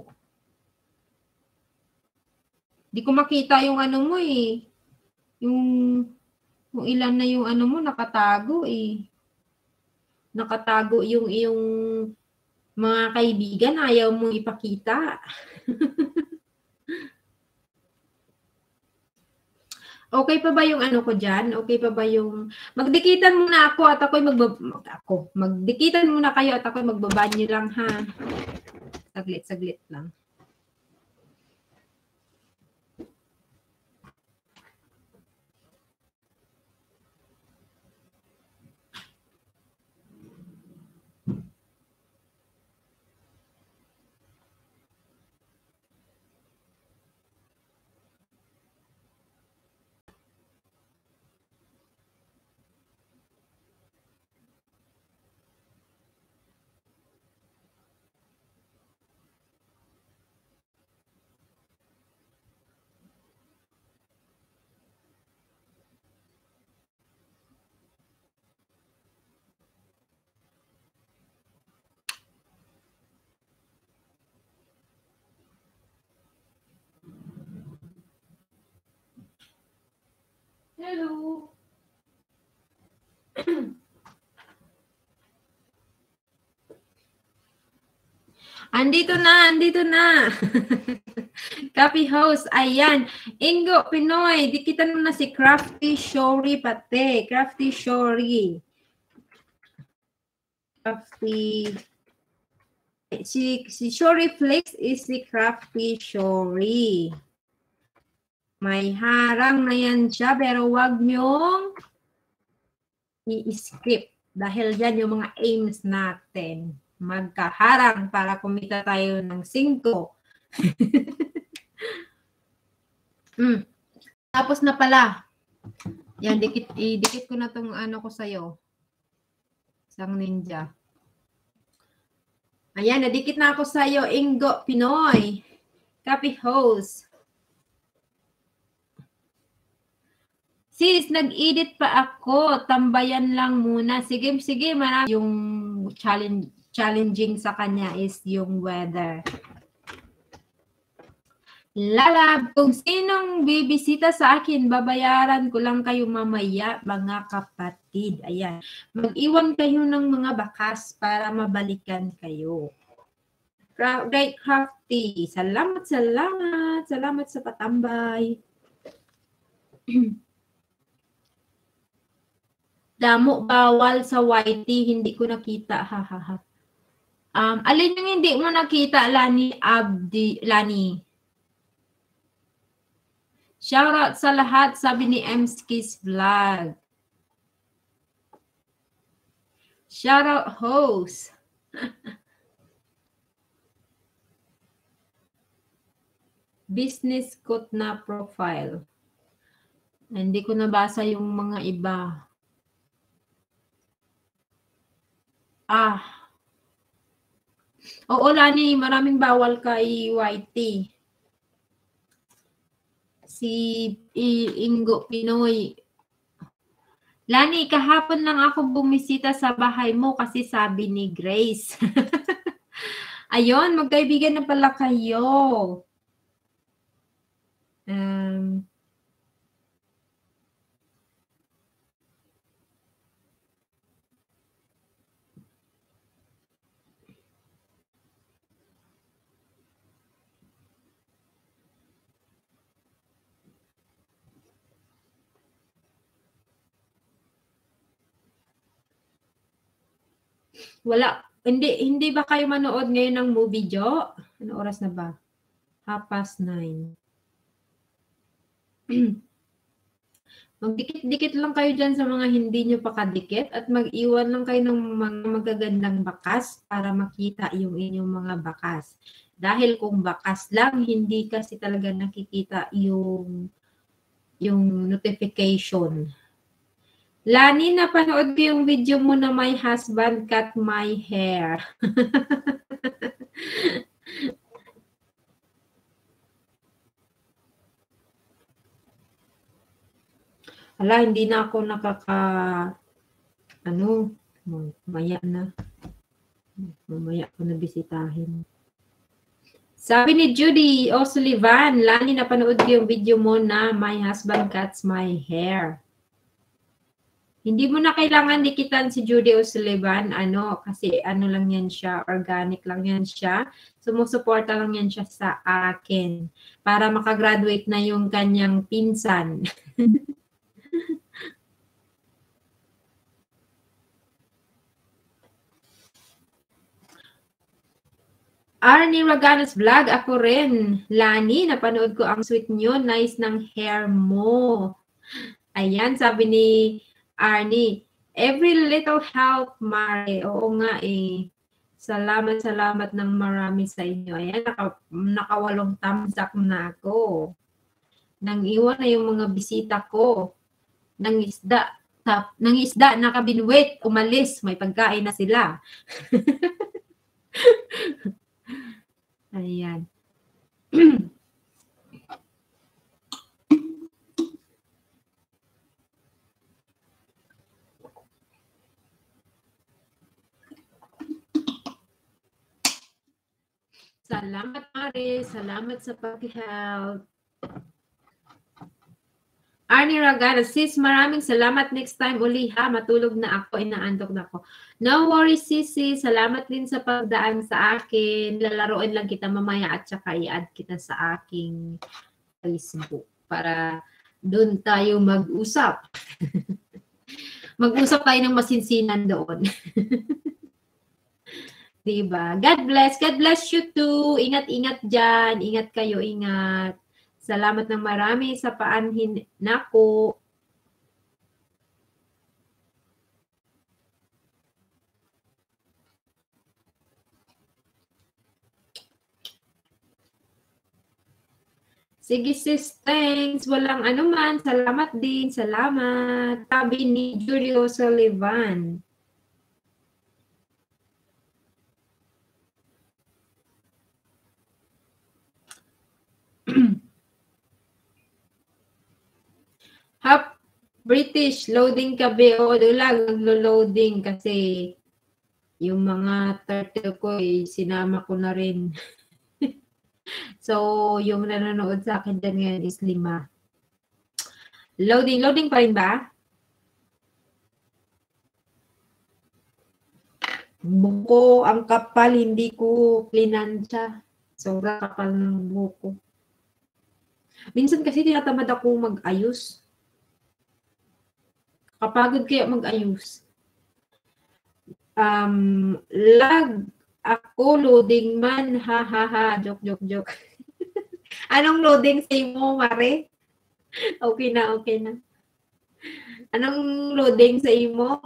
[SPEAKER 1] Di ko makita yung ano mo eh. Yung ilan na yung ano mo, nakatago eh. Nakatago yung mga kaibigan, ayaw mong ipakita. Okay pa ba yung ano ko dyan? Okay pa ba yung... Magdikitan muna ako at ako'y magdikitan muna kayo at ako'y magbabanyo lang ha. Saglit lang. Hello. Andito na. Copy host, ayan. Ingo Pinoy, dikitan mo na si Crafty Shori pati. Crafty Shori. Si Shori Flakes is si Crafty Shori. May harang na yan siya, pero wag niyong i-skip. Dahil dyan yung mga aims natin. Magkaharang para kumita tayo ng 5. Tapos na pala. Yan, idikit ko na tong ano ko sa'yo. Isang ninja. Ayan, nadikit na ako sa'yo, Ingo Pinoy. Copy host. Sis, nag-edit pa ako. Tambayan lang muna. Sige, marami. Yung challenging sa kanya is yung weather. Lalab, kung sinong bibisita sa akin, babayaran ko lang kayo mamaya, mga kapatid. Ayan. Mag-iwan kayo ng mga bakas para mabalikan kayo. Great Crafty. Salamat sa patambay. Damo bawal sa YT, hindi ko nakita. Hahaha. Alin yung hindi mo nakita, Lani? Shoutout sa lahat, sabi ni Mskis Vlog. Shoutout host. Business quote na profile. Hindi ko nabasa yung mga iba. Oo, Lani, maraming bawal kay YT. Si Ingo Pinoy. Lani, kahapon lang ako bumisita sa bahay mo kasi sabi ni Grace. Ayun, magkaibigan na pala kayo. Wala, hindi ba kayo manood ngayon ng movie, Jo? Ano oras na ba? 9:30. Magdikit-dikit lang kayo dyan sa mga hindi nyo pa kadikit at mag-iwan lang kayo ng mga magagandang bakas para makita yung inyong mga bakas. Dahil kung bakas lang, hindi kasi talaga nakikita yung notification. Lani, napanood ko yung video mo na my husband cut my hair. Hala, hindi na ako mamaya na. Mamaya ko na bisitahin. Sabi ni Judy O'Sullivan, Lani, napanood ko yung video mo na my husband cuts my hair. Hindi mo na kailangan dikitan si Judy O'Sullivan, kasi lang yan siya, organic lang yan siya. Sumusuporta lang yan siya sa akin para makagraduate na yung kanyang pinsan. Arnie Raganos Vlog, ako rin. Lani, napanood ko ang sweet nyo. Nice ng hair mo. Ayan, sabi ni Arnie. Every little help, Mare. Oo nga eh. Salamat ng marami sa inyo. Ayan, nakawalong thumbs up na ako. Nang iwan na yung mga bisita ko. Nang isda, nakabinwit, umalis. May pagkain na sila. Ayan. Salamat, Mare. Salamat sa pag-help. Arnie Ragana, sis, maraming salamat. Next time uli ha. Matulog na ako. Inaantok na ako. No worries, sisi. Salamat din sa pagdaan sa akin. Lalaroin lang kita mamaya at saka i-add kita sa aking Facebook para doon tayo mag-usap. Mag-usap tayo ng masinsinan doon. Diba? God bless. God bless you too. Ingat-ingat dyan. Ingat kayo, ingat. Salamat ng marami sa paanhin nako. Sige sis, thanks. Walang anuman. Salamat din. Salamat. Sabi ni Julio Sullivan. Hap British, loading ka be. O, lang naglo-loading kasi yung mga turtle ko sinama ko na rin. So, yung nanonood sa akin dyan ngayon is 5. Loading pa rin ba? Buko, ang kapal, hindi ko plinansya. Sobrang kapal ng buko. Minsan kasi tinatamad ako mag-ayos. Kapagod kaya mag-ayos. Lag ako, loading man, ha. Joke. Anong loading sa mo, Mare? Okay na. Anong loading sa imo?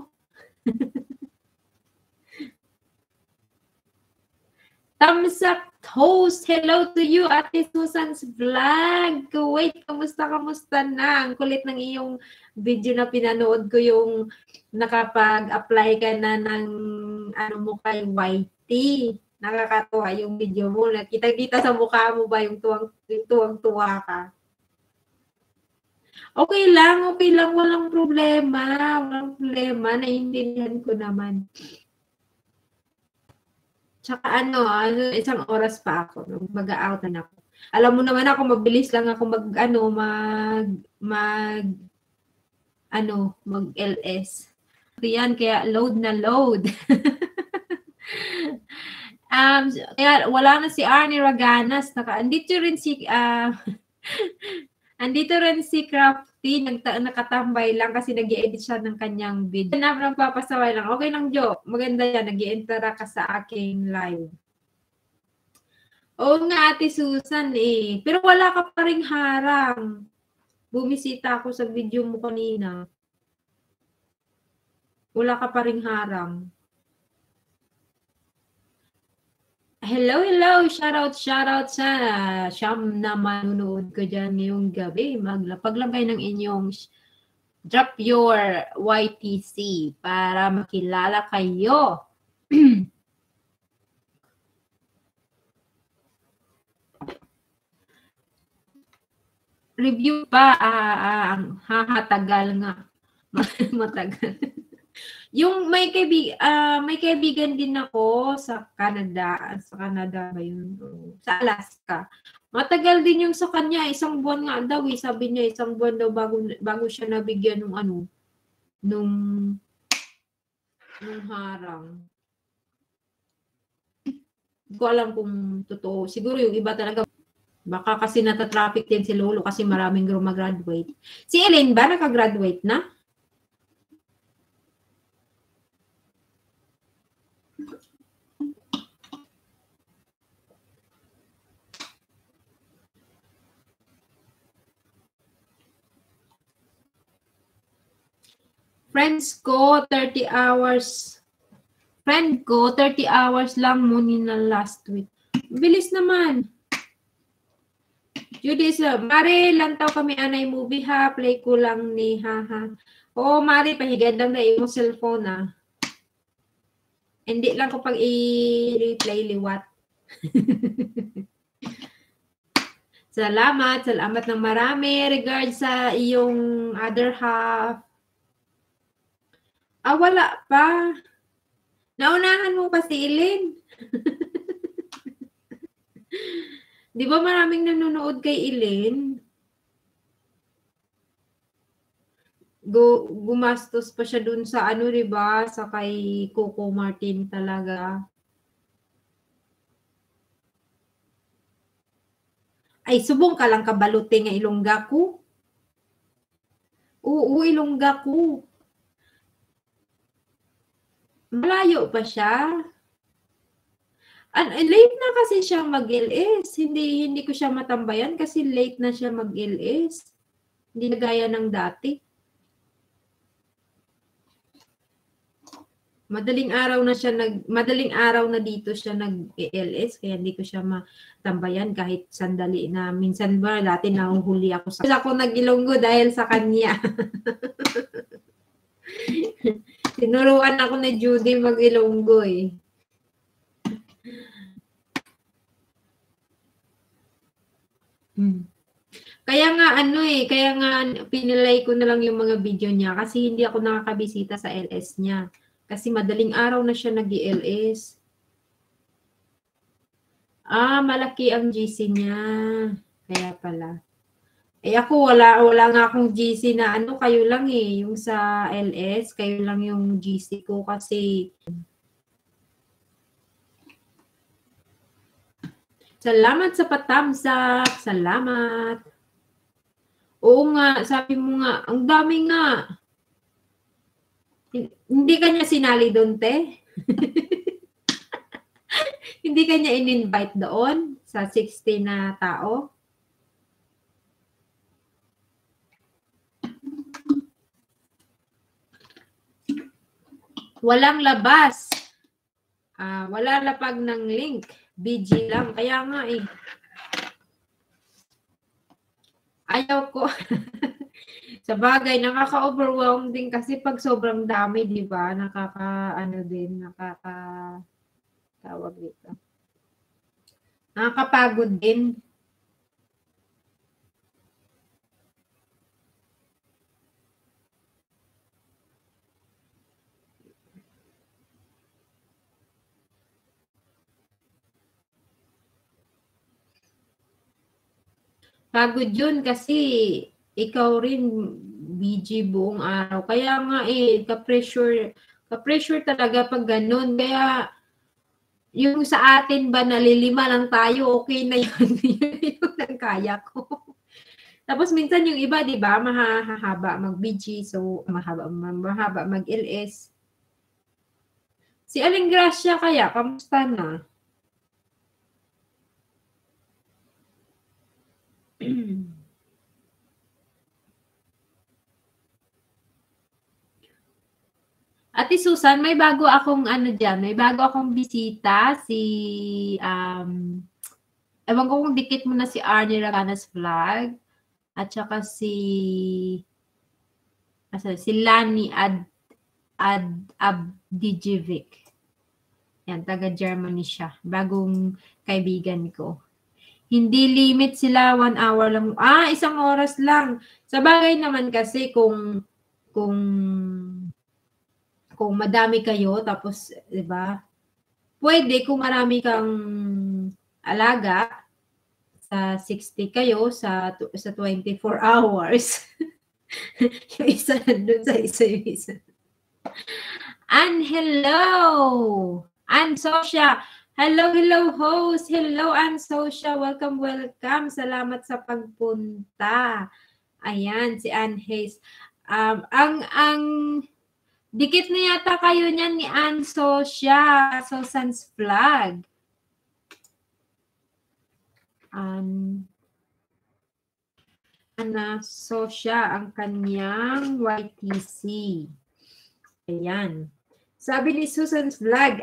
[SPEAKER 1] Thumbs up host. Hello to you, Ate Susan's Vlog. Wait, kamusta na? Ang kulit ng iyong video na pinanood ko, yung nakapag-apply ka na ng mo kay YT. Nakakatuwa yung video mo. Nakita sa mukha mo ba yung tuwang-tuwa ka? Okay lang. Walang problema. Naiintindihan ko naman. Tsaka isang oras pa ako. Mag-out na ako. Alam mo naman ako, mabilis lang ako mag-LS. Yan, kaya load na load. Kaya wala na si Arnie Raganas. Andito rin si Craft nakatambay lang kasi nag-i-edit siya ng kanyang video. Nagpapasaway lang. Okay lang, Jo. Maganda yan. Nag-i-intera ka sa aking live. Oo nga, Ate Susan eh. Pero wala ka pa ring harang. Bumisita ako sa video mo kanina. Wala ka pa ring harang. Hello, hello! Shoutout sa siyam na manunood ko dyan ngayong gabi. Maglapag lang kayo ng inyong drop your YTC para makilala kayo. Review pa, hahatagal nga. Matagal. Yung may kaibigan din ako sa Canada ba yun? Sa Alaska. Matagal din yung sa kanya, 1 buwan nga daw eh. Sabi niya 1 buwan daw bago siya nabigyan ng nung harang. Hindi ko alam kung totoo. Siguro yung iba talaga, baka kasi nata-traffic din si Lolo kasi maraming gumagraduate. Si Elaine ba nakagraduate na? Friend ko, 30 hours lang muna last week. Bilis naman. Judy, Mari, lantaw kami anay movie ha. Play ko lang ni haha. Oo, Mari, pahigad lang na yung cellphone ha. Hindi lang ko pag i-replay liwat. Salamat ng marami. Regards sa iyong other half. Wala pa. Naunahan mo pa si Elaine. Di ba maraming nanonood kay Elaine? Gumastos pa siya dun sa di ba? Sa kay Coco Martin talaga. Ay, subong ka lang kabalute nga Ilongga ko. Oo, Ilongga ko. Malayo pa siya. Late na kasi siya mag-LS. Hindi ko siya matambayan kasi late na siya mag-LS. Hindi na gaya ng dati. Madaling araw na dito siya nag-LS kaya hindi ko siya matambayan kahit sandali na minsan ba dati nahuhuli ako ako nag-Ilonggo dahil sa kanya. Tinuruan ako ni Judy mag-Ilonggo eh. Kaya nga pinilay ko na lang yung mga video niya kasi hindi ako nakakabisita sa LS niya. Kasi madaling araw na siya nag-LS. Malaki ang GC niya. Kaya pala. Ako wala nga akong GC na kayo lang eh. Yung sa LS, kayo lang yung GC ko kasi salamat sa patamsak. Salamat. Oo nga, sabi mo nga, ang dami nga. Hindi kanya sinali doon, te? Hindi kanya in-invite doon sa 60 na tao? Walang labas. Wala lapag ng link. BG lang. Kaya nga eh. Ayaw ko. Sa bagay, nakaka-overwhelm din kasi pag sobrang dami, di ba? Tawag dito. Nakakapagod din. Pagod yun kasi ikaw rin busy buong araw. Kaya nga ka-pressure talaga pag ganun. Kaya yung sa atin ba nalilima lang tayo, okay na yun. Yun ang kaya ko. Tapos minsan yung iba, di ba, mahahaba mag-BG, so mahaba mag-LS. Si Aling Gracia kaya, kamusta na? Ate Susan, may bago akong ano dyan, may bago akong bisita, ewan ko kung dikit mo na si Arnie Raganas Vlog, at saka si Lani Abdijevic. Yan, taga Germany siya. Bagong kaibigan ko. Hindi limit sila, 1 hour lang. 1 oras lang. Sa bagay naman kasi kung madami kayo, tapos, di ba? Pwede kung marami kang alaga, sa 60 kayo, sa 24 hours. Yung isa nandun sa yung isa. And hello! And Sosha. Hello, host. Hello, and Sosha. Welcome. Salamat sa pagpunta. Ayan, si Ann Hayes. Ang dikit na yata kayo niyan ni Ann Sosha. Susan's Vlog. Ana Sosha ang kanyang YTC. Ayan. Sabi ni Susan's Vlog,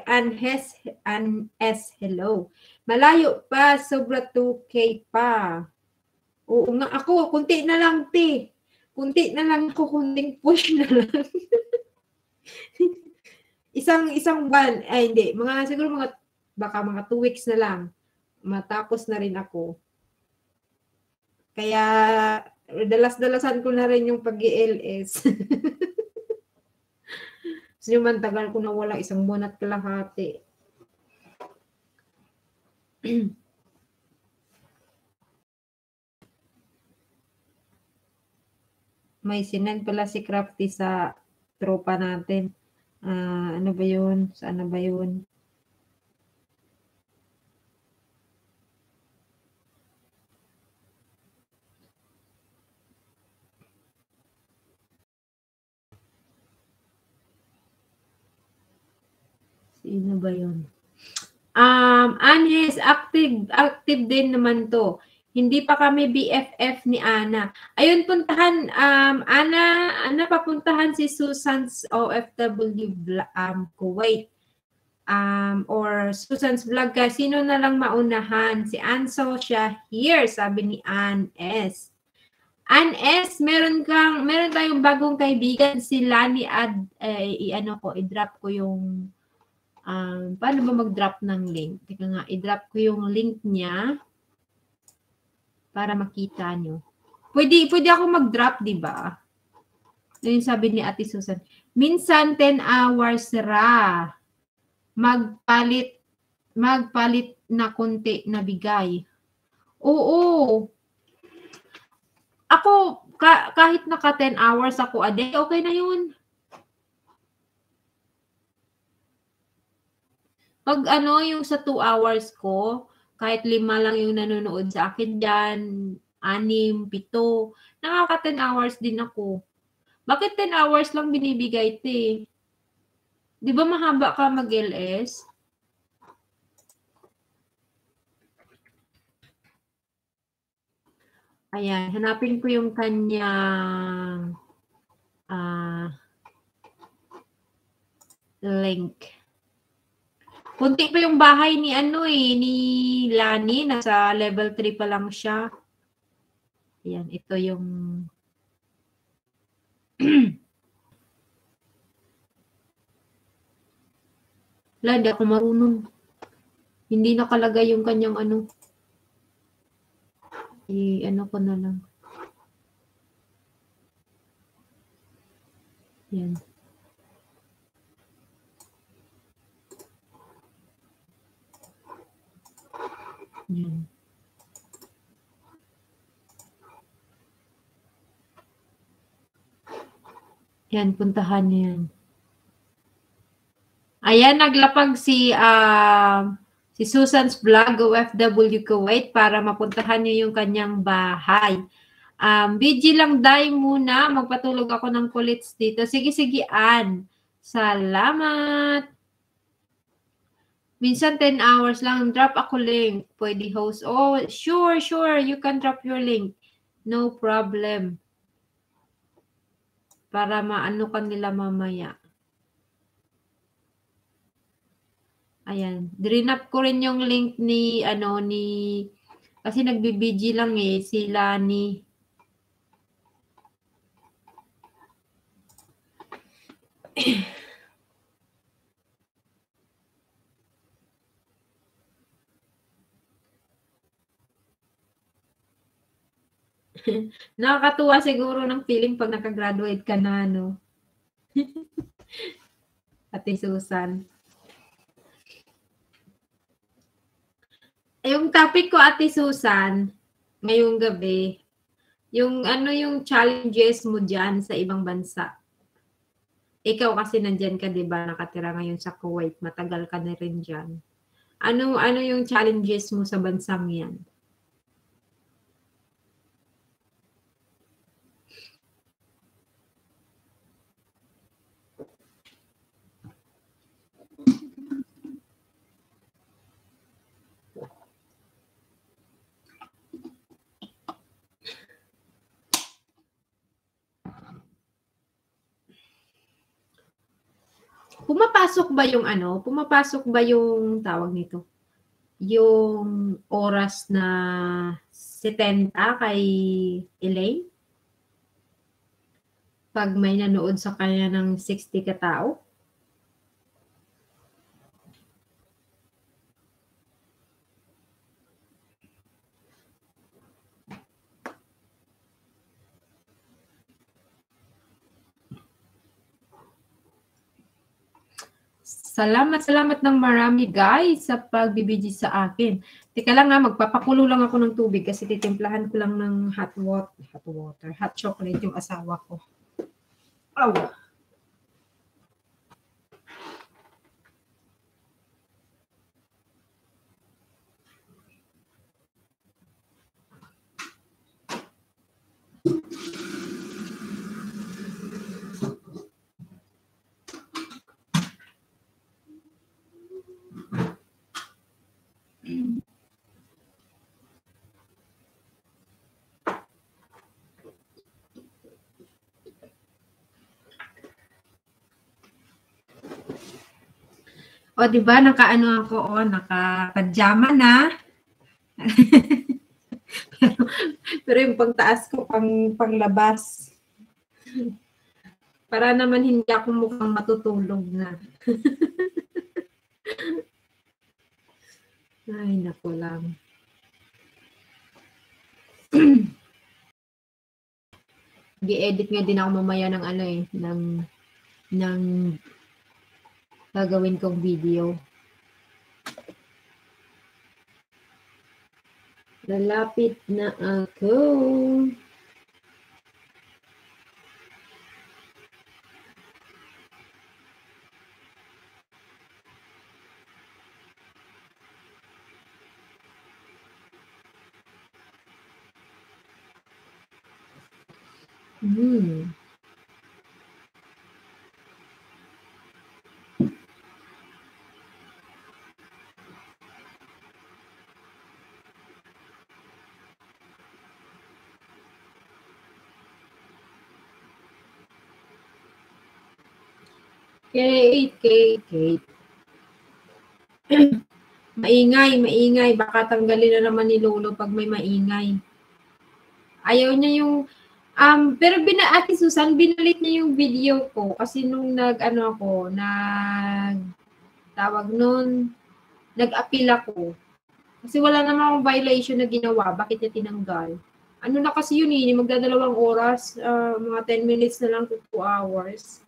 [SPEAKER 1] hello. Malayo pa, sobra 2K pa. Oo nga ako, kunti na lang, te. Kunti na lang ako, kunting push na lang. isang buwan, ay hindi, baka mga 2 weeks na lang. Matapos na rin ako. Kaya, dalas-dalasan ko na rin yung pag-i-LS. Naman tagal ko na wala 1 buwan at kalahati. May sinend pala si Crafty sa tropa natin. Ano ba yun? Saan na ba yun? Sino ba yun? Agnes, active din naman to. Hindi pa kami BFF ni Ana. Ayun, puntahan, Ana, papuntahan si Susan's OFW Kuwait. Or Susan's Vlog ka. Sino na lang maunahan? Si Anso siya here, sabi ni Ann S. Ann S, meron tayong bagong kaibigan, si Lani i-drop ko yung paano ba mag-drop ng link? Teka nga, i-drop ko yung link niya para makita nyo. Pwede ako mag-drop, di ba? Yung sabi ni Ate Susan. Minsan 10 hours ra. Magpalit na konti na bigay. Oo. Ako, kahit naka 10 hours ako a day, okay na yun. Pag yung sa 2 hours ko, kahit 5 lang yung nanonood sa akin dyan, 6, 7, nakaka 10 hours din ako. Bakit 10 hours lang binibigay, te? Di ba mahaba ka mag-LS? Ayan, hanapin ko yung kanyang link. Kunti pa yung bahay ni ni Lani, nasa level 3 pa lang siya. Ayan, ito yung wala, hindi ako marunong. Hindi nakalagay yung kanyang ko na lang. Yan. Yan. Yan, puntahan niyo yan. Ayan, naglapag si Susan's Vlog, OFW Kuwait, para mapuntahan niyo yung kanyang bahay. BG lang day muna. Magpatulog ako ng kulits dito. Sige, sige, Ann. Salamat. Minsan 10 hours lang. Drop ako link. Pwede host. Oh, sure, sure. You can drop your link. No problem. Para maano ka nila mamaya. Ayan. Drinap ko rin yung link ni, kasi nagbi-BG lang eh, sila ni, nakakatuwa siguro ng feeling pag nakagraduate ka na, no? Ate Susan. Yung topic ko, Ate Susan, ngayong gabi, yung yung challenges mo dyan sa ibang bansa. Ikaw kasi nandyan ka, di ba? Nakatira ngayon sa Kuwait. Matagal ka na rin dyan. Ano yung challenges mo sa bansang yan? Pumapasok ba yung tawag nito? Yung oras na 70 kay Elaine? Pag may nanood sa kanya ng 60 katao? Salamat ng marami guys sa pagbibigay sa akin. Teka lang magpapakulo lang ako ng tubig kasi titimplahan ko lang ng hot chocolate yung asawa ko. Oh. O, di ba? Naka-ano ako, naka-pajama na. pero yung pangtaas ko, panglabas. Para naman hindi ako mukhang matutulog na. Ay, naku lang. Gi-edit nga din ako mamaya ng ng gagawin kong video. Lalapit na ako. Kate. Maingay. Baka tanggalin na naman ni Lolo pag may maingay. Ayaw niya yung pero Ate Susan, binalit niya yung video ko kasi nung tawag nun, nag-appeal ako. Kasi wala naman akong violation na ginawa. Bakit niya tinanggal? Ano na kasi yun magdadalawang oras, mga 10 minutes na lang to 2 hours.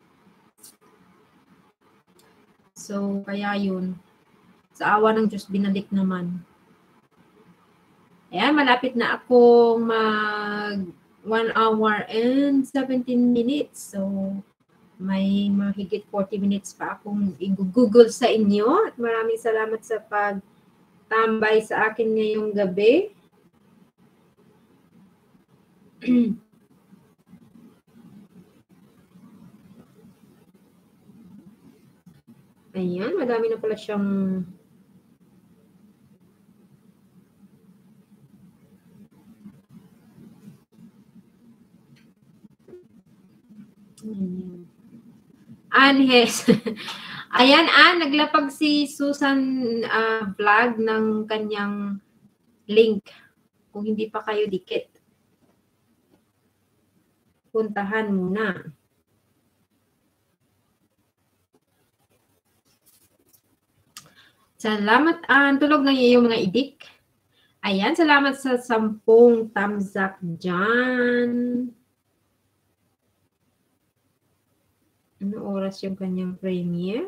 [SPEAKER 1] So, kaya yun. Sa awa ng Diyos, binalik naman. Ayan, malapit na akong mag 1 hour and 17 minutes. So, may mahigit 40 minutes pa akong i-google sa inyo. At maraming salamat sa pagtambay sa akin ngayong gabi. Ayan, madami na pala siyang Anhes. Ayan, naglapag si Susan vlog ng kanyang link. Kung hindi pa kayo dikit, puntahan muna. Salamat, tulog na yung mga idik. Ayan, salamat sa 10 thumbs up dyan. Ano oras yung kanyang premiere?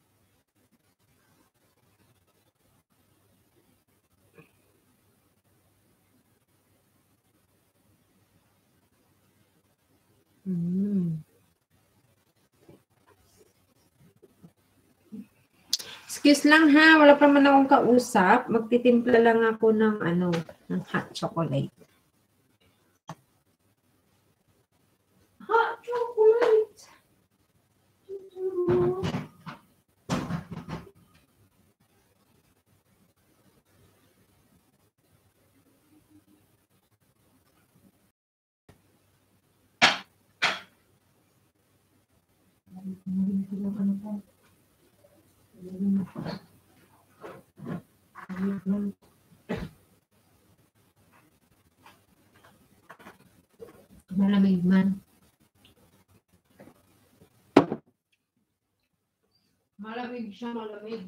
[SPEAKER 1] Excuse lang ha, wala pa man akong kausap. Magtitimpla lang ako ng ng hot chocolate. Hot chocolate! Malamig man. Malamig siya, malamig.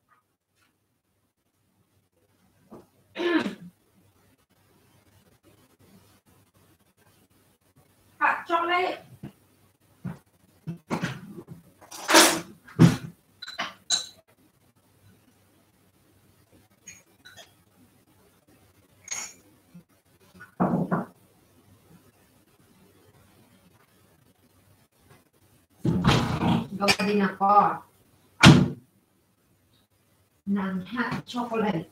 [SPEAKER 1] Hot chocolate! Gawa din ako ng hot chocolate.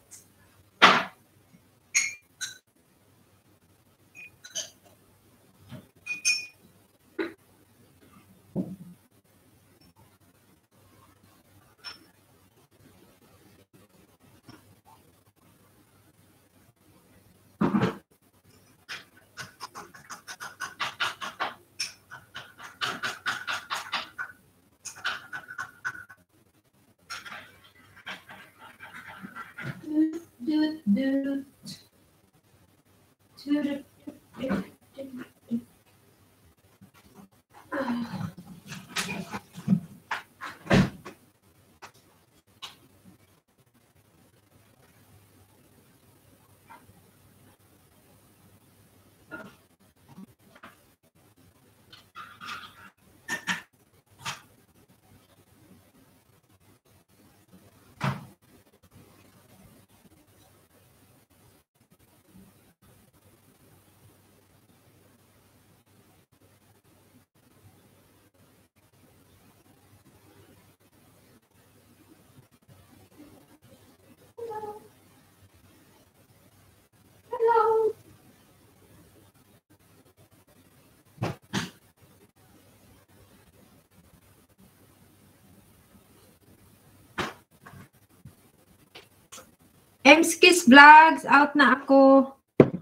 [SPEAKER 1] Mskis Vlogs, out na ako.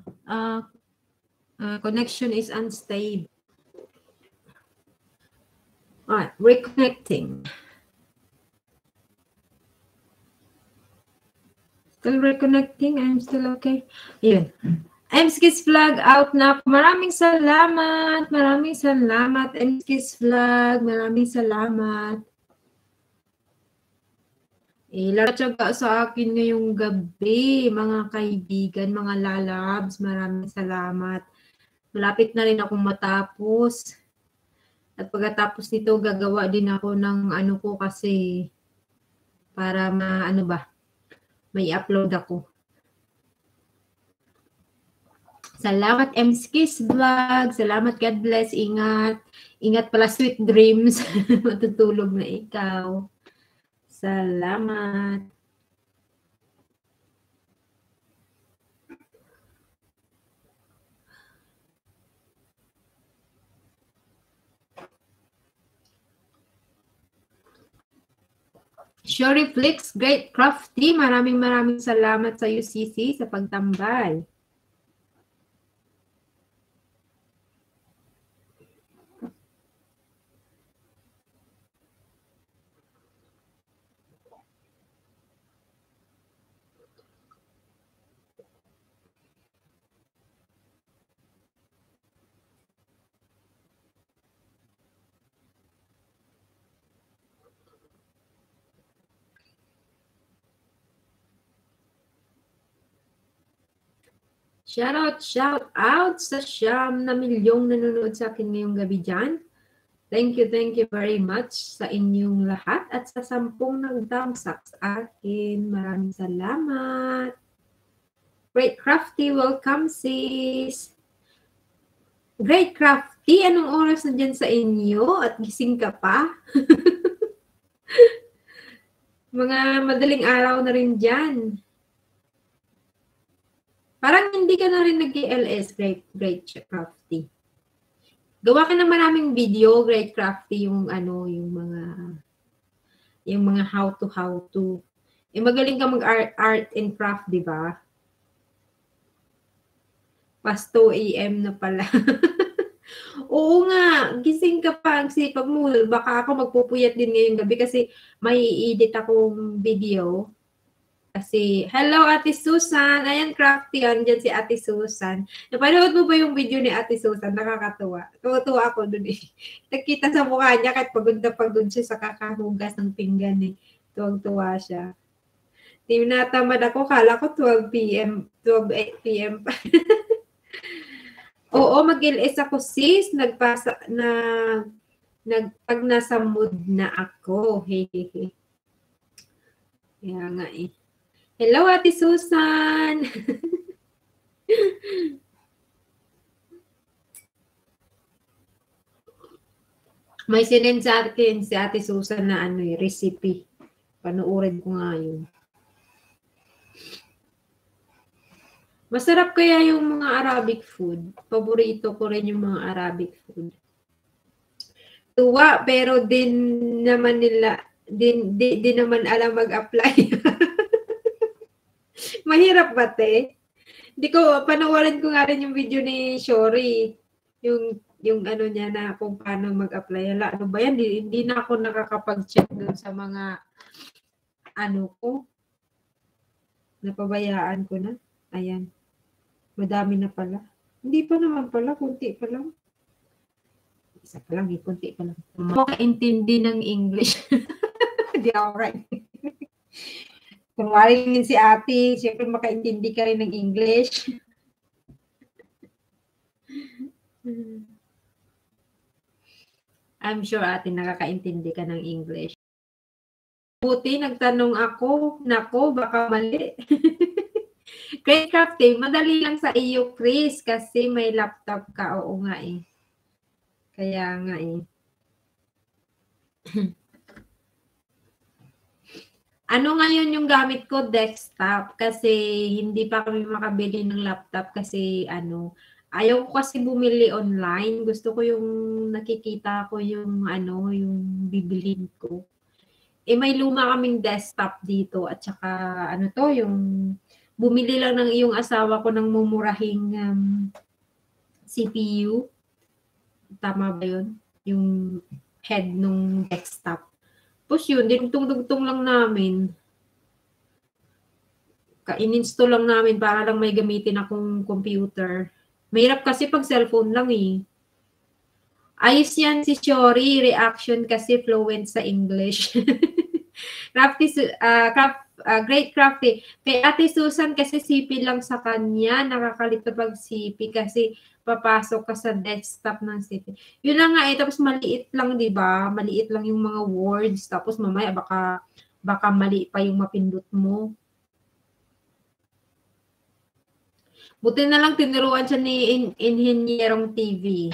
[SPEAKER 1] Connection is unstable. Alright, reconnecting. Still reconnecting, I'm still okay. Yun. Mskis Vlog, out na ako. Maraming salamat. Maraming salamat, Mskis Vlog. Maraming salamat. Laratsaga sa akin ngayong gabi, mga kaibigan, mga lalabs, maraming salamat. Malapit na rin akong matapos. At pagkatapos nito, gagawa din ako ng ko kasi para may upload ako. Salamat Mskis Vlog. Salamat, God bless. Ingat. Ingat pala, sweet dreams. Matutulog na ikaw. Salamat. Shoriflix, Great Crafty, maraming salamat sa iyo, Sisi, sa pagtambay. Shout out sa 9 na milyong nanonood sa akin ngayong gabi dyan. Thank you very much sa inyong lahat at sa 10 nag-thumbs up sa akin. Maraming salamat. Great Crafty, welcome sis. Great Crafty, anong oras na dyan sa inyo? At gising ka pa? Mga madaling araw na rin dyan. Parang hindi ka na rin nag-LS, Great Crafty. Gawa ka ng maraming video, Great Crafty, yung mga how to. Magaling ka mag-art and craft, di ba? Past 2 AM na pala. Oo nga, gising ka pa, sipag mo. Baka ako magpupuyat din ngayong gabi kasi may edit akong video. Kasi, hello Ate Susan. Ayan, Crafty. Andyan si Ate Susan. Napanood mo ba yung video ni Ate Susan? Nakakatuwa. Tuwa ako dun eh. Nakita sa mukha niya kahit pagod siya sa kakahugas ng pinggan eh. Tuwag-tuwa siya. Tinatamad ako. Kala ko 12 p.m. pa. Oo, mag-LS ako sis. Pag nasa mood na ako. Hehehe. Kaya nga eh. Hello, Ate Susan! May sinend sa akin si Ate Susan na recipe. Panuurin ko nga yun. Masarap kaya yung mga Arabic food. Paborito ko rin yung mga Arabic food. Tuwa, pero din naman naman alam mag-apply. Mahirap ba, te? Panoorin ko nga rin yung video ni Shori. Yung niya na kung paano mag-apply. Ano ba yan? Hindi na ako nakakapag-check dun sa mga ko. Napabayaan ko na. Ayan. Madami na pala. Hindi pa naman pala. Kunti pa lang. Isa pa lang. Kunti pa lang. Makaintindi ng English. Hindi ako right. Kung maringin si ate, siyempre makaintindi ka rin ng English. I'm sure ate nakakaintindi ka ng English. Buti, nagtanong ako. Nako, baka mali. Great Crafty, madali lang sa iyo, Chris, kasi may laptop ka. Oo nga eh. Kaya nga eh. Ngayon yung gamit ko, desktop, kasi hindi pa kami makabili ng laptop kasi ayaw ko kasi bumili online. Gusto ko yung nakikita ko yung yung bibilin ko. May luma kaming desktop dito at saka yung bumili lang ng iyong asawa ko ng mumurahing CPU. Tama ba yun? Yung head nung desktop. Tapos yun, dinugtong-dugtong lang namin. In-install lang namin para lang may gamitin akong computer. Mahirap kasi pag cellphone lang eh. Ayos yan si Shori, reaction kasi fluent sa English. Great Crafty. Kay Ate Susan kasi CP lang sa kanya. Nakakalito pag CP kasi papasok ka sa desktop ng CP. Yun lang nga eh. Tapos maliit lang, di ba? Maliit lang yung mga words. Tapos mamaya baka mali pa yung mapindot mo. Buti na lang tinuruan siya ni Inhinyerong TV.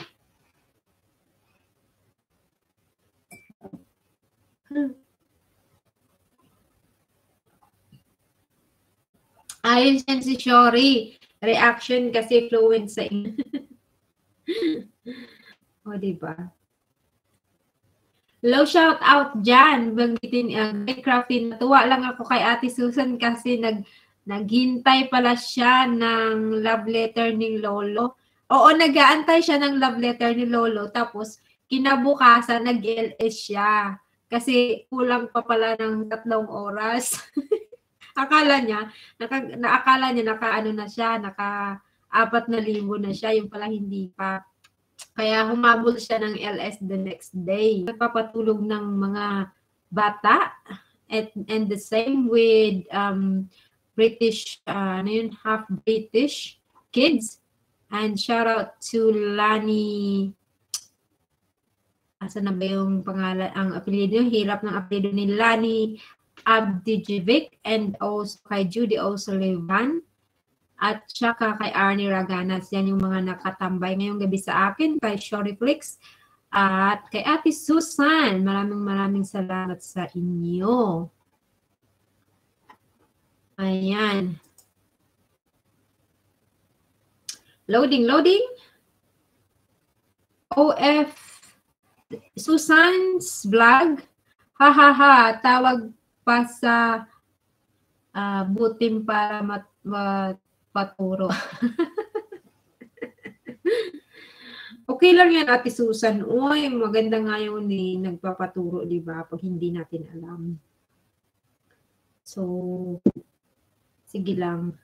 [SPEAKER 1] Ayos yan si Shori. Reaction kasi fluent sa O, diba? Low shout out dyan. Banggitin, Crafty, natuwa lang ako kay Ate Susan kasi naghintay pala siya ng love letter ni Lolo. Oo, nag-aantay siya ng love letter ni Lolo. Tapos, kinabukasan, nag-LS siya. Kasi kulang pa pala ng 3 oras. Akala niya, akala niya naka-ano na siya, naka 4,000 na siya. Yung pala hindi pa. Kaya humabol siya ng LS the next day. Nagpapatulog ng mga bata and the same with British, ano yun, half British kids. And shout out to Lani, asa na ba yung pangalan, ang apelyido, hirap ng apelyido ni Lani Abdijevic, and also kay Judy O'Sullivan. At saka kay Arnie Raganas, yan yung mga nakatambay ngayong gabi sa akin, kay Shoriflix, at kay Ate Susan. Maraming salamat sa inyo. Ayan. Loading. OF Susan's vlog. Ha, tawag pa sa butim para paturo. Okay lang yan, Ate Susan. Uy, maganda nga yun nagpapaturo, di ba? Pag hindi natin alam. So, sige lang.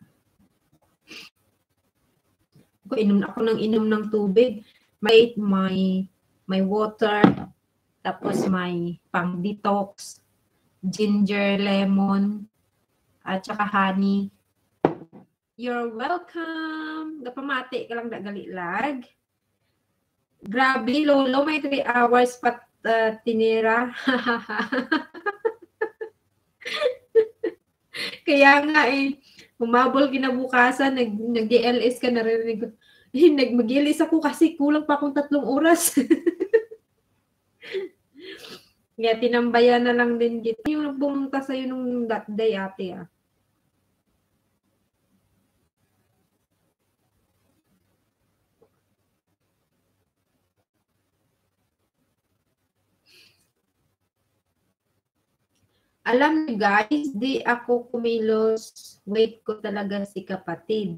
[SPEAKER 1] Inom ng tubig. May water, tapos may pang-detox, ginger, lemon, at saka honey. You're welcome. Gapamati ka lang galilag. Grabe, Lolo, may 3 hours pa tinira. Kaya nga humabol kinabukasan, nag-DLS ka, narinig ko. Mag-DLS ako kasi kulang pa akong 3 oras. Kaya tinambayan na lang din dito. Yung pumunta sa'yo nung that day, ate. Alam niyo guys, di ako kumilos. Wait ko talaga si kapatid.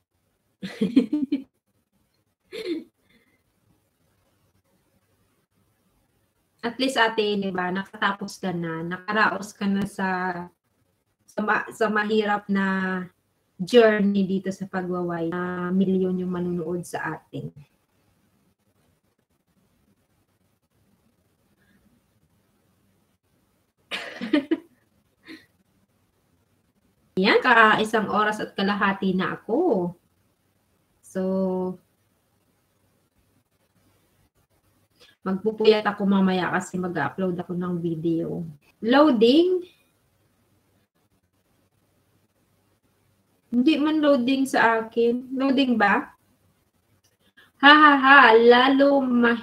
[SPEAKER 1] At least ate, di ba, nakatapos ka na, nakaraos ka na sa mahirap na journey dito sa pagwaway na milyon yung manunood sa atin. Yan, 1 oras at kalahati na ako. So, magpupuyat ako mamaya kasi mag-upload ako ng video. Loading? Hindi man loading sa akin. Loading ba? Lalo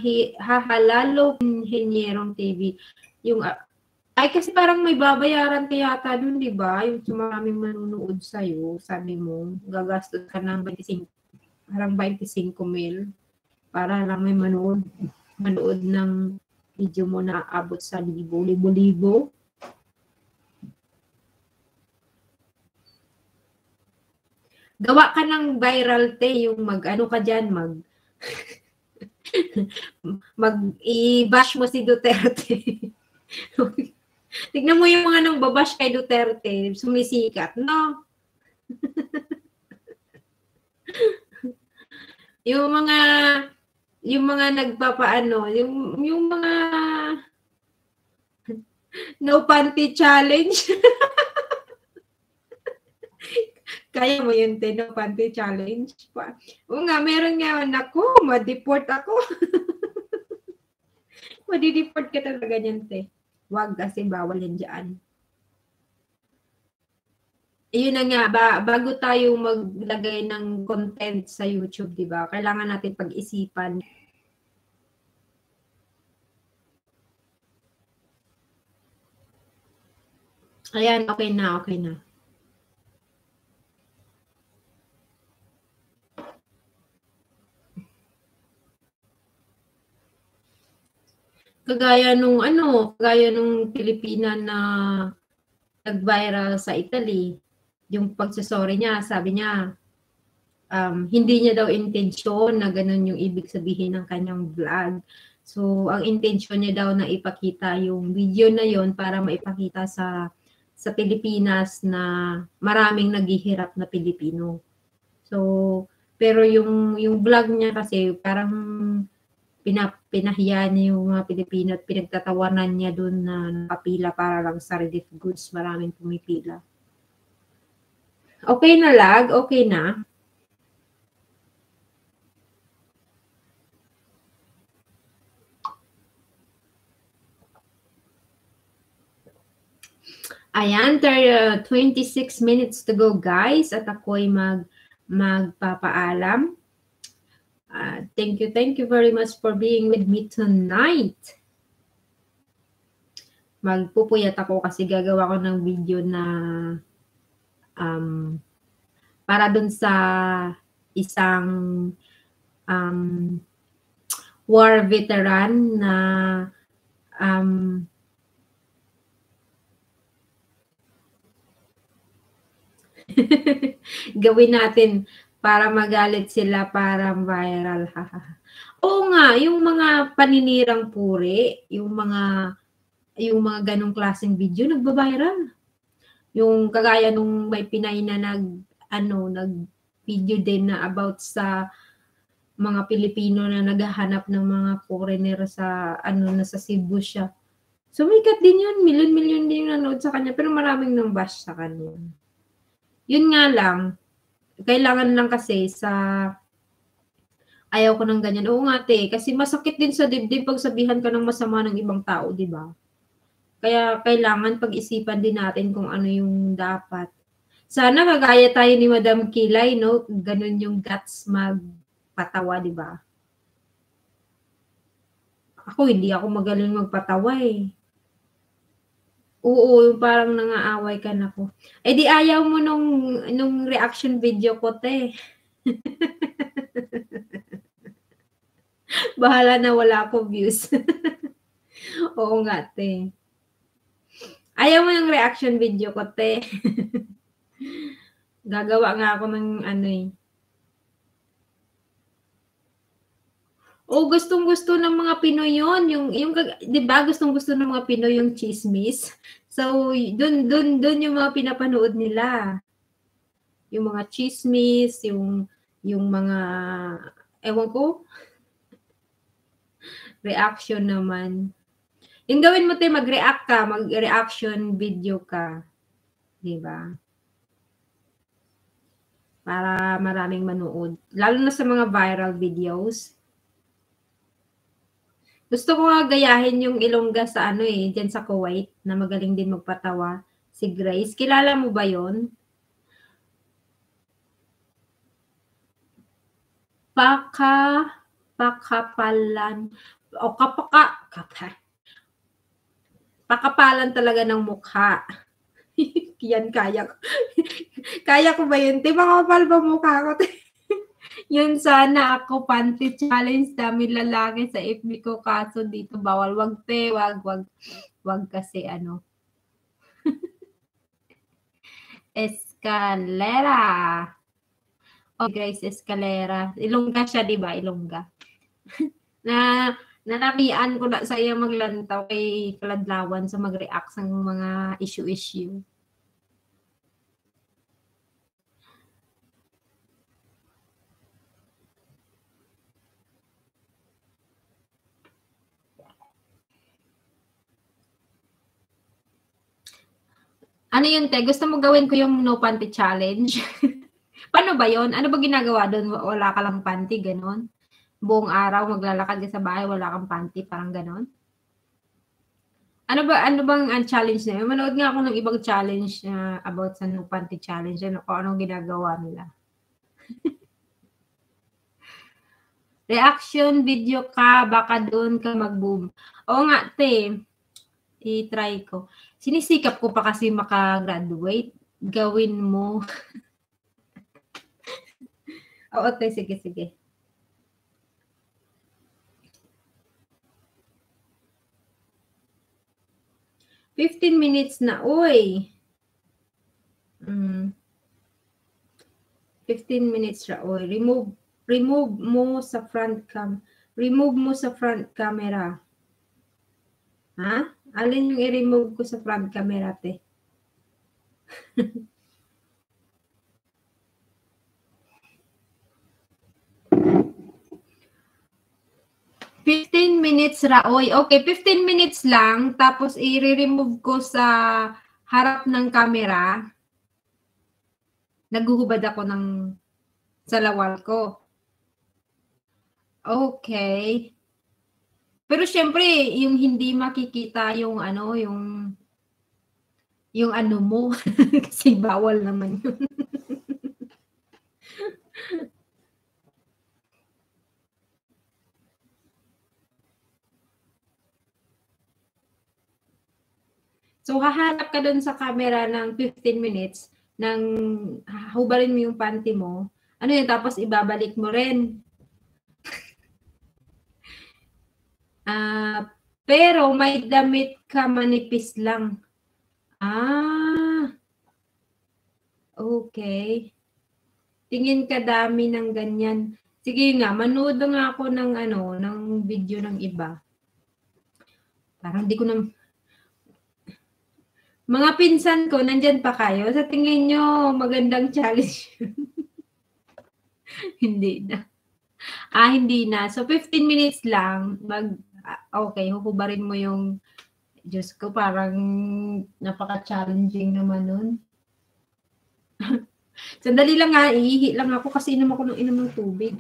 [SPEAKER 1] Inhenyerong TV. Yung ay, kasi parang may babayaran ka yata dun, di ba? Yung maraming manunood sa'yo, sabi mo, gagastos ka ng 25,000 para lang may manood ng video mo na abot sa libo-libo. Gawa ka ng viral, yung mag-ano ka dyan, i-bash mo si Duterte. Tignan mo yung mga nang babash kay Duterte, sumisikat, no? yung mga nagpapaano, yung mga no panty challenge. Kaya mo yun, no panty challenge. Oo nga, meron nga, naku, ma-deport ako. Madi-deport ka talaga niyan, te. Wag kasi bawal yan dyan. Yun na nga, bago tayo maglagay ng content sa YouTube, di ba? Kailangan natin pag-isipan. Ayan, okay na. kagaya nung Pilipina na nag-viral sa Italy, yung pagso-sorry niya, sabi niya, hindi niya daw intensyon na gano'n yung ibig sabihin ng kanyang vlog. So, ang intensyon niya daw na ipakita yung video na yon para maipakita sa Pilipinas na maraming naghihirap na Pilipino. So, pero yung vlog niya kasi parang pinahiya niya yung mga Pilipino at pinagtatawanan niya doon na nakapila para lang sa relief goods. Maraming pumipila. Okay na lag? Okay na? Ayan, 26 minutes to go guys at ako'y magpapaalam. Thank you very much for being with me tonight. Magpupuyat ako kasi gagawa ko ng video na para dun sa isang war veteran na gawin natin para magalit sila para viral. Oo nga, yung mga paninirang puri, yung mga ganong klaseng video nagba-viral. Yung kagaya nung may Pinay na nag-video din na about sa mga Pilipino na naghahanap ng mga foreigner sa sa Cebu siya. Sumikat din yun, milyon-milyon din yung nanood sa kanya, pero maraming nang bash sa kanya. Yun nga lang, kailangan lang kasi ayaw ko ng ganyan. Oo nga te, kasi masakit din sa dibdib pag sabihan ka ng masama ng ibang tao, di ba? Kaya kailangan pag-isipan din natin kung ano yung dapat. Sana kagaya tayo ni Madam Kilay, no? Ganun yung guts magpatawa, di ba? Ako, hindi ako magaling magpatawa eh. Oo, yung parang nangaaway ka na ko. Eh di ayaw mo nung reaction video ko, te. Bahala na wala ako views. Oo nga, te. Ayaw mo yung reaction video ko, te. Gagawa nga ako ng Oh, gustong-gusto ng mga Pinoy yun. Yung 'di ba, gustong-gusto ng mga Pinoy yung chismis. So, dun yung mga pinapanood nila. Yung mga chismis, yung mga ewan ko, reaction naman. Yung gawin mo tayo, mag-react ka, mag-reaction video ka. 'Di ba? Para maraming manood. Lalo na sa mga viral videos. Gusto ko nga gayahin yung Ilongga sa diyan sa Kuwait, na magaling din magpatawa, si Grace. Kilala mo ba yon? Pakapalan o pakapalan talaga ng mukha. Yan kaya ko. Kaya ko ba yun? Di ba kapal ba mukha ko? Yun sana ako, panty challenge, dami lalaki sa FB ko, kaso dito bawal. Wag te, wag kasi Escalera. Oh, Grace Escalera. Ilongga siya, di ba? Ilongga. Nanamian ko na sa iya maglantaw kay Kaladlawan sa mag-react sa mga issue. Ano yun, te? Gusto mo gawin ko yung no panty challenge? Paano ba yon? Ano ba ginagawa doon? Wala ka lang panty, ganon? Buong araw maglalakad ka sa bahay, wala kang panty, parang ganon? Ano bang ang challenge na yun? Manood nga ako ng ibang challenge na about sa no panty challenge. Anong ginagawa nila. Reaction video ka, baka doon ka mag-boom. Oo nga, te. I-try ko. Sinisikap ko pa kasi makagraduate. Gawin mo. Oo, te. Sige. 15 minutes na, uy. 15 minutes ra, uy. Remove mo sa front remove mo sa front camera. Ha? Alin yung i-remove ko sa front camera, te? $15 ra, oy. Okay, 15 minutes lang. Tapos i-remove ko sa harap ng camera. Naghuhubad ako ng salawal ko. Okay. Pero syempre, yung hindi makikita yung ano, yung ano mo. Kasi bawal naman yun. So, hahanap ka dun sa camera ng 15 minutes, nang hubarin mo yung panty mo. Ano yun, tapos ibabalik mo rin. Pero may damit ka manipis lang. Okay. Tingin ka dami ng ganyan. Sige nga, manood nga ako ng ng video ng iba. Parang di ko na... Mga pinsan ko, nandyan pa kayo? Sa tingin nyo, magandang challenge. Hindi na. Hindi na. So, 15 minutes lang. Okay, huhubarin mo yung... Diyos ko, parang napaka-challenging naman nun. Sandali lang nga, iihi lang ako kasi inom ako ng tubig.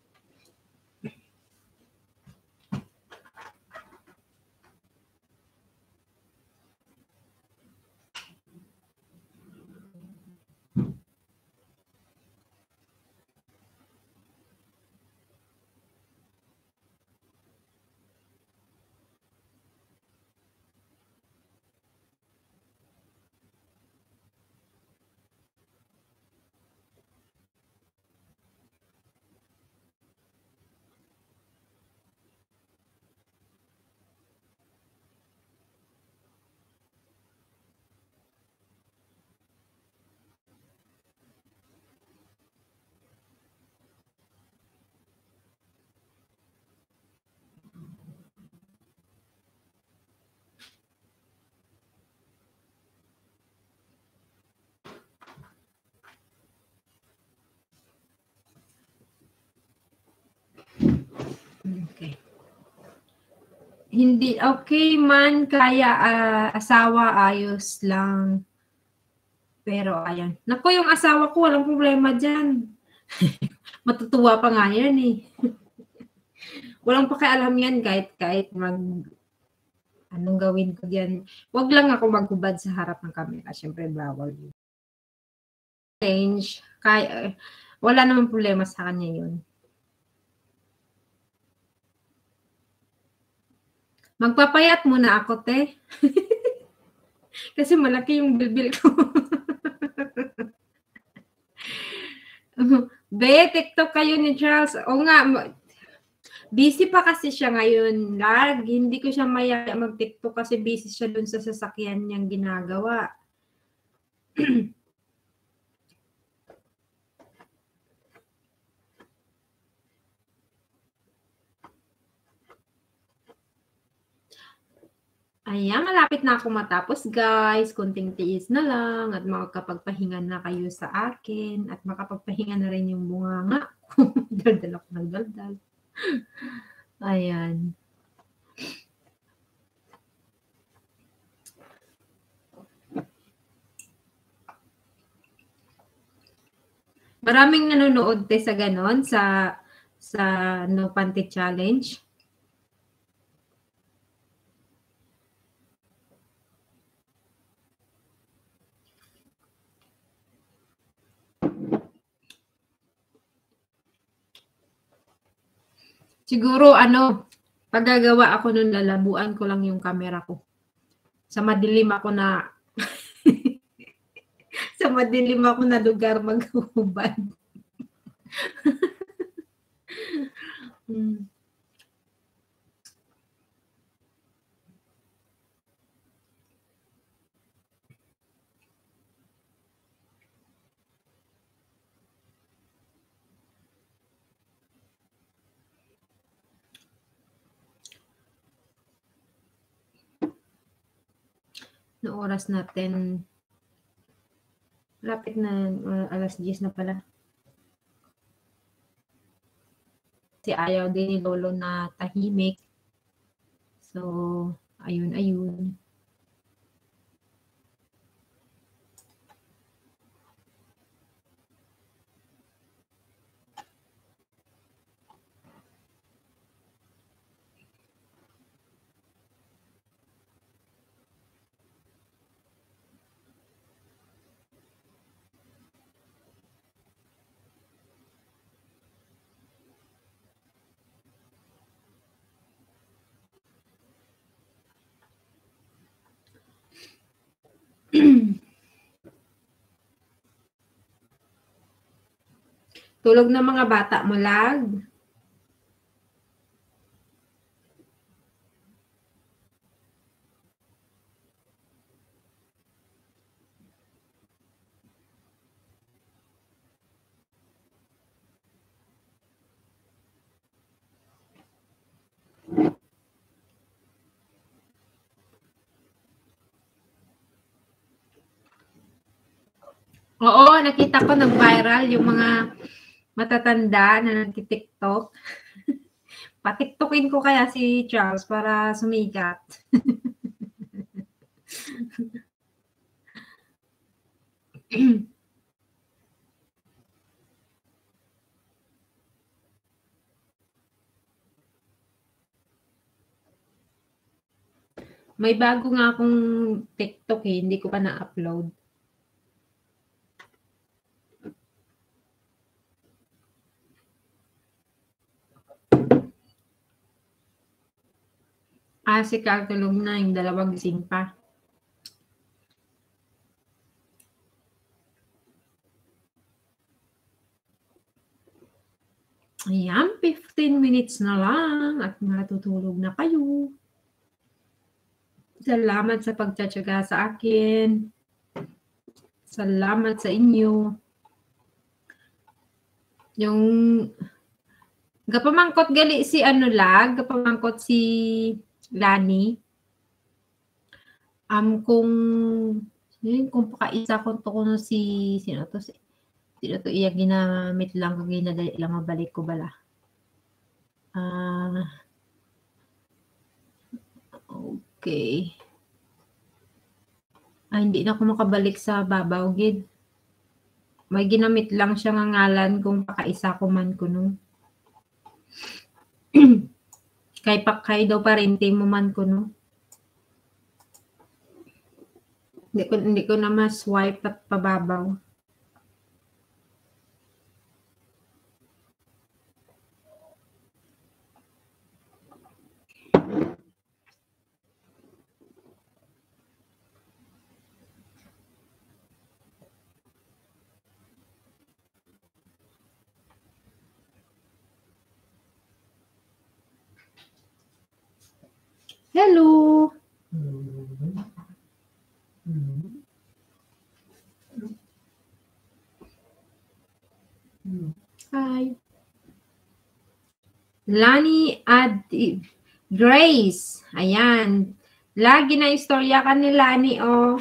[SPEAKER 1] Okay. Hindi, okay man, kaya asawa, ayos lang. Pero ayan. Naku, yung asawa ko, walang problema dyan. Matutuwa pa nga yan eh. Walang pakialam yan kahit anong gawin ko diyan. Wag lang ako maghubad sa harap ng camera. Siyempre, bawal yun. Change. Wala namang problema sa kanya yun. Magpapayat muna ako, te. Kasi malaki yung bilbil ko. Be, TikTok kayo ni Charles. O nga, busy pa kasi siya ngayon. Hindi ko siya maya mag-TikTok kasi busy siya dun sa sasakyan niyang ginagawa. Ayan, malapit na ako matapos, guys. Kunting tiis na lang at makakapagpahinga na kayo sa akin at makapagpahinga na rin yung bunganga ko. Daldal ako ng daldal. Ayan. Maraming nanonood sa ganon, sa No Panty Challenge. Siguro, paggagawa ako nun, lalabuan ko lang yung camera ko. Sa madilim ako na, sa madilim ako na lugar maghubad. No oras natin? Lapit na, alas 10 na pala. Kasi ayaw din ni Lolo na tahimik. So, ayun. Tulog na mga bata mo, Lag? Oo, nakita ko nag-viral yung mga matatanda na nagti-TikTok. Patiktokin ko kaya si Charles para sumikat. May bago nga akong TikTok eh, hindi ko pa na-upload. Si Carl tulog na, yung dalawang gising pa. Ayan, 15 minutes na lang at matutulog na kayo. Salamat sa pagtsatsaga sa akin. Salamat sa inyo. Yung gapamangkot gali si Lag, gapamangkot si Lani. Kung pakaisa ko to kuno sino to iya ginamit lang kung ginadali lang mabalik ko bala. Okay. Hindi na ako makabalik sa babaw gid. May ginamit lang siya nga ngalan kung pakaisa ko man kuno. Kay pakay daw parente mo man kuno. Hindi ko na ma-swipe at pababaw. Hello. Hi. Lani at Grace. Ayan. Lagi na istorya ka ni Lani, oh.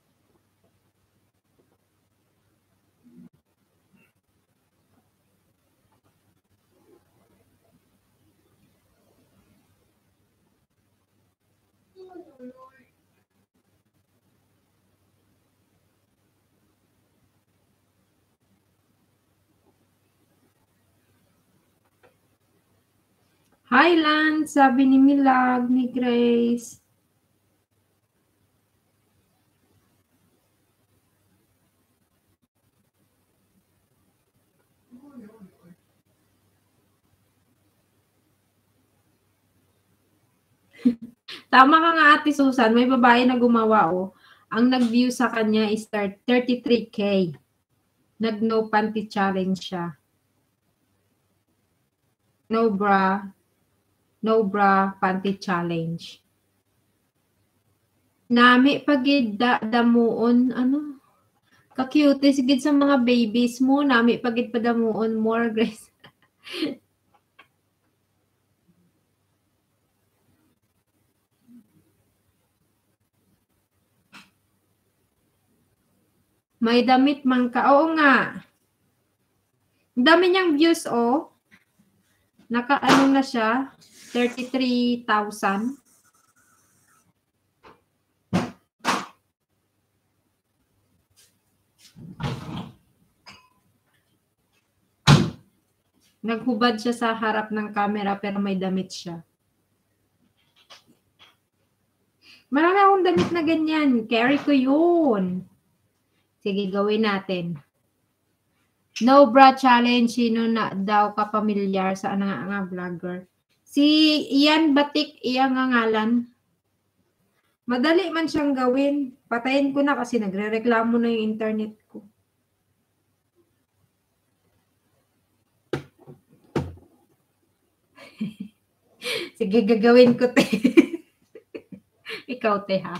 [SPEAKER 1] Hi, Lance. Sabi ni Milag, ni Grace. Tama ka nga, Ate Susan. May babae na gumawa, oh. Ang nag-view sa kanya is 33K. Nag-no panty challenge siya. No bra panty challenge. Nami pagid damuon ano? Ka-cute sigid sa mga babies mo, nami pagid padamuon more Grace. May damit man ka. Oo nga. Ang dami niyang views, oh. Naka-ano na siya? 33,000. Naghubad siya sa harap ng camera pero may damit siya. Marami akong damit na ganyan. Carry ko yun. Sige, gawin natin. No bra challenge. Sino na daw kapamilyar sa nga vlogger? Si Ian Batik, iyang ngalan. Madali man siyang gawin. Patayin ko na kasi nagre-reklamo na yung internet ko. Sige, gagawin ko, te. Ikaw, te, ha?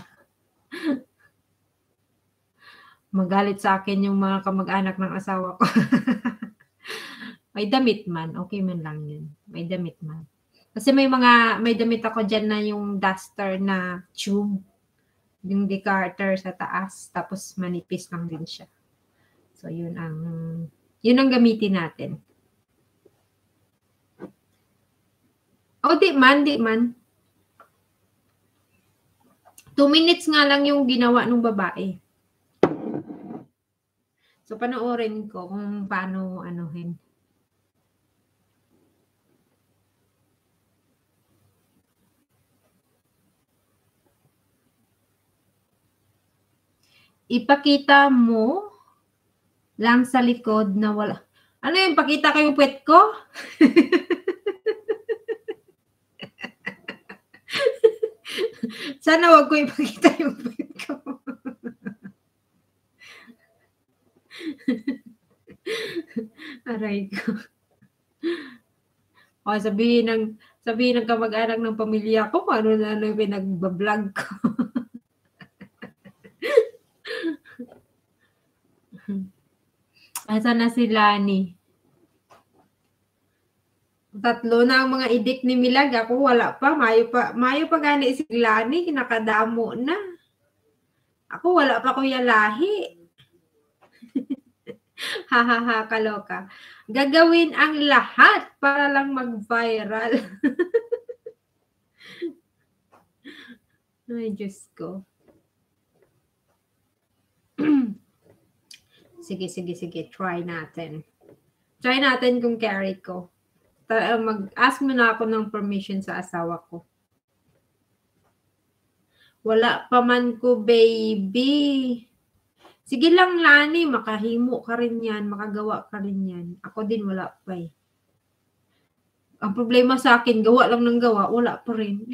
[SPEAKER 1] Magalit sa akin yung mga kamag-anak ng asawa ko. May damit man. Okay man lang yun. May damit man. Kasi may damit ako dyan na yung duster na tube. Yung decarter sa taas. Tapos manipis lang din siya. So, yun ang gamitin natin. Oh, di man. 2 minutes nga lang yung ginawa ng babae. So, panoorin ko kung paano anuhin. Ipakita mo lang sa likod na wala. Ano yung pakita ko yung puwet ko? Sana wag ko ipakita yung puwet ko. Aray ko. O, sabihin ng kamag-anak ng pamilya ko kung ano na yung pinagbablog ko. Asan na si Lani? 3 na ang mga idik ni Milag. Ako wala pa. Mayo pa gani si Lani. Nakadamo na. Ako wala pa kuya lahi. Hahaha, kaloka. Gagawin ang lahat para lang mag-viral. Ay, Diyos ko. Sige. Try natin. Try natin kung carry ko. Mag-ask mo na ako ng permission sa asawa ko. Wala pa man ko, baby. Sige lang, Lani. Makahimo ka rin yan. Makagawa ka rin yan. Ako din wala pa eh. Ang problema sa akin, gawa lang ng gawa. Wala pa rin.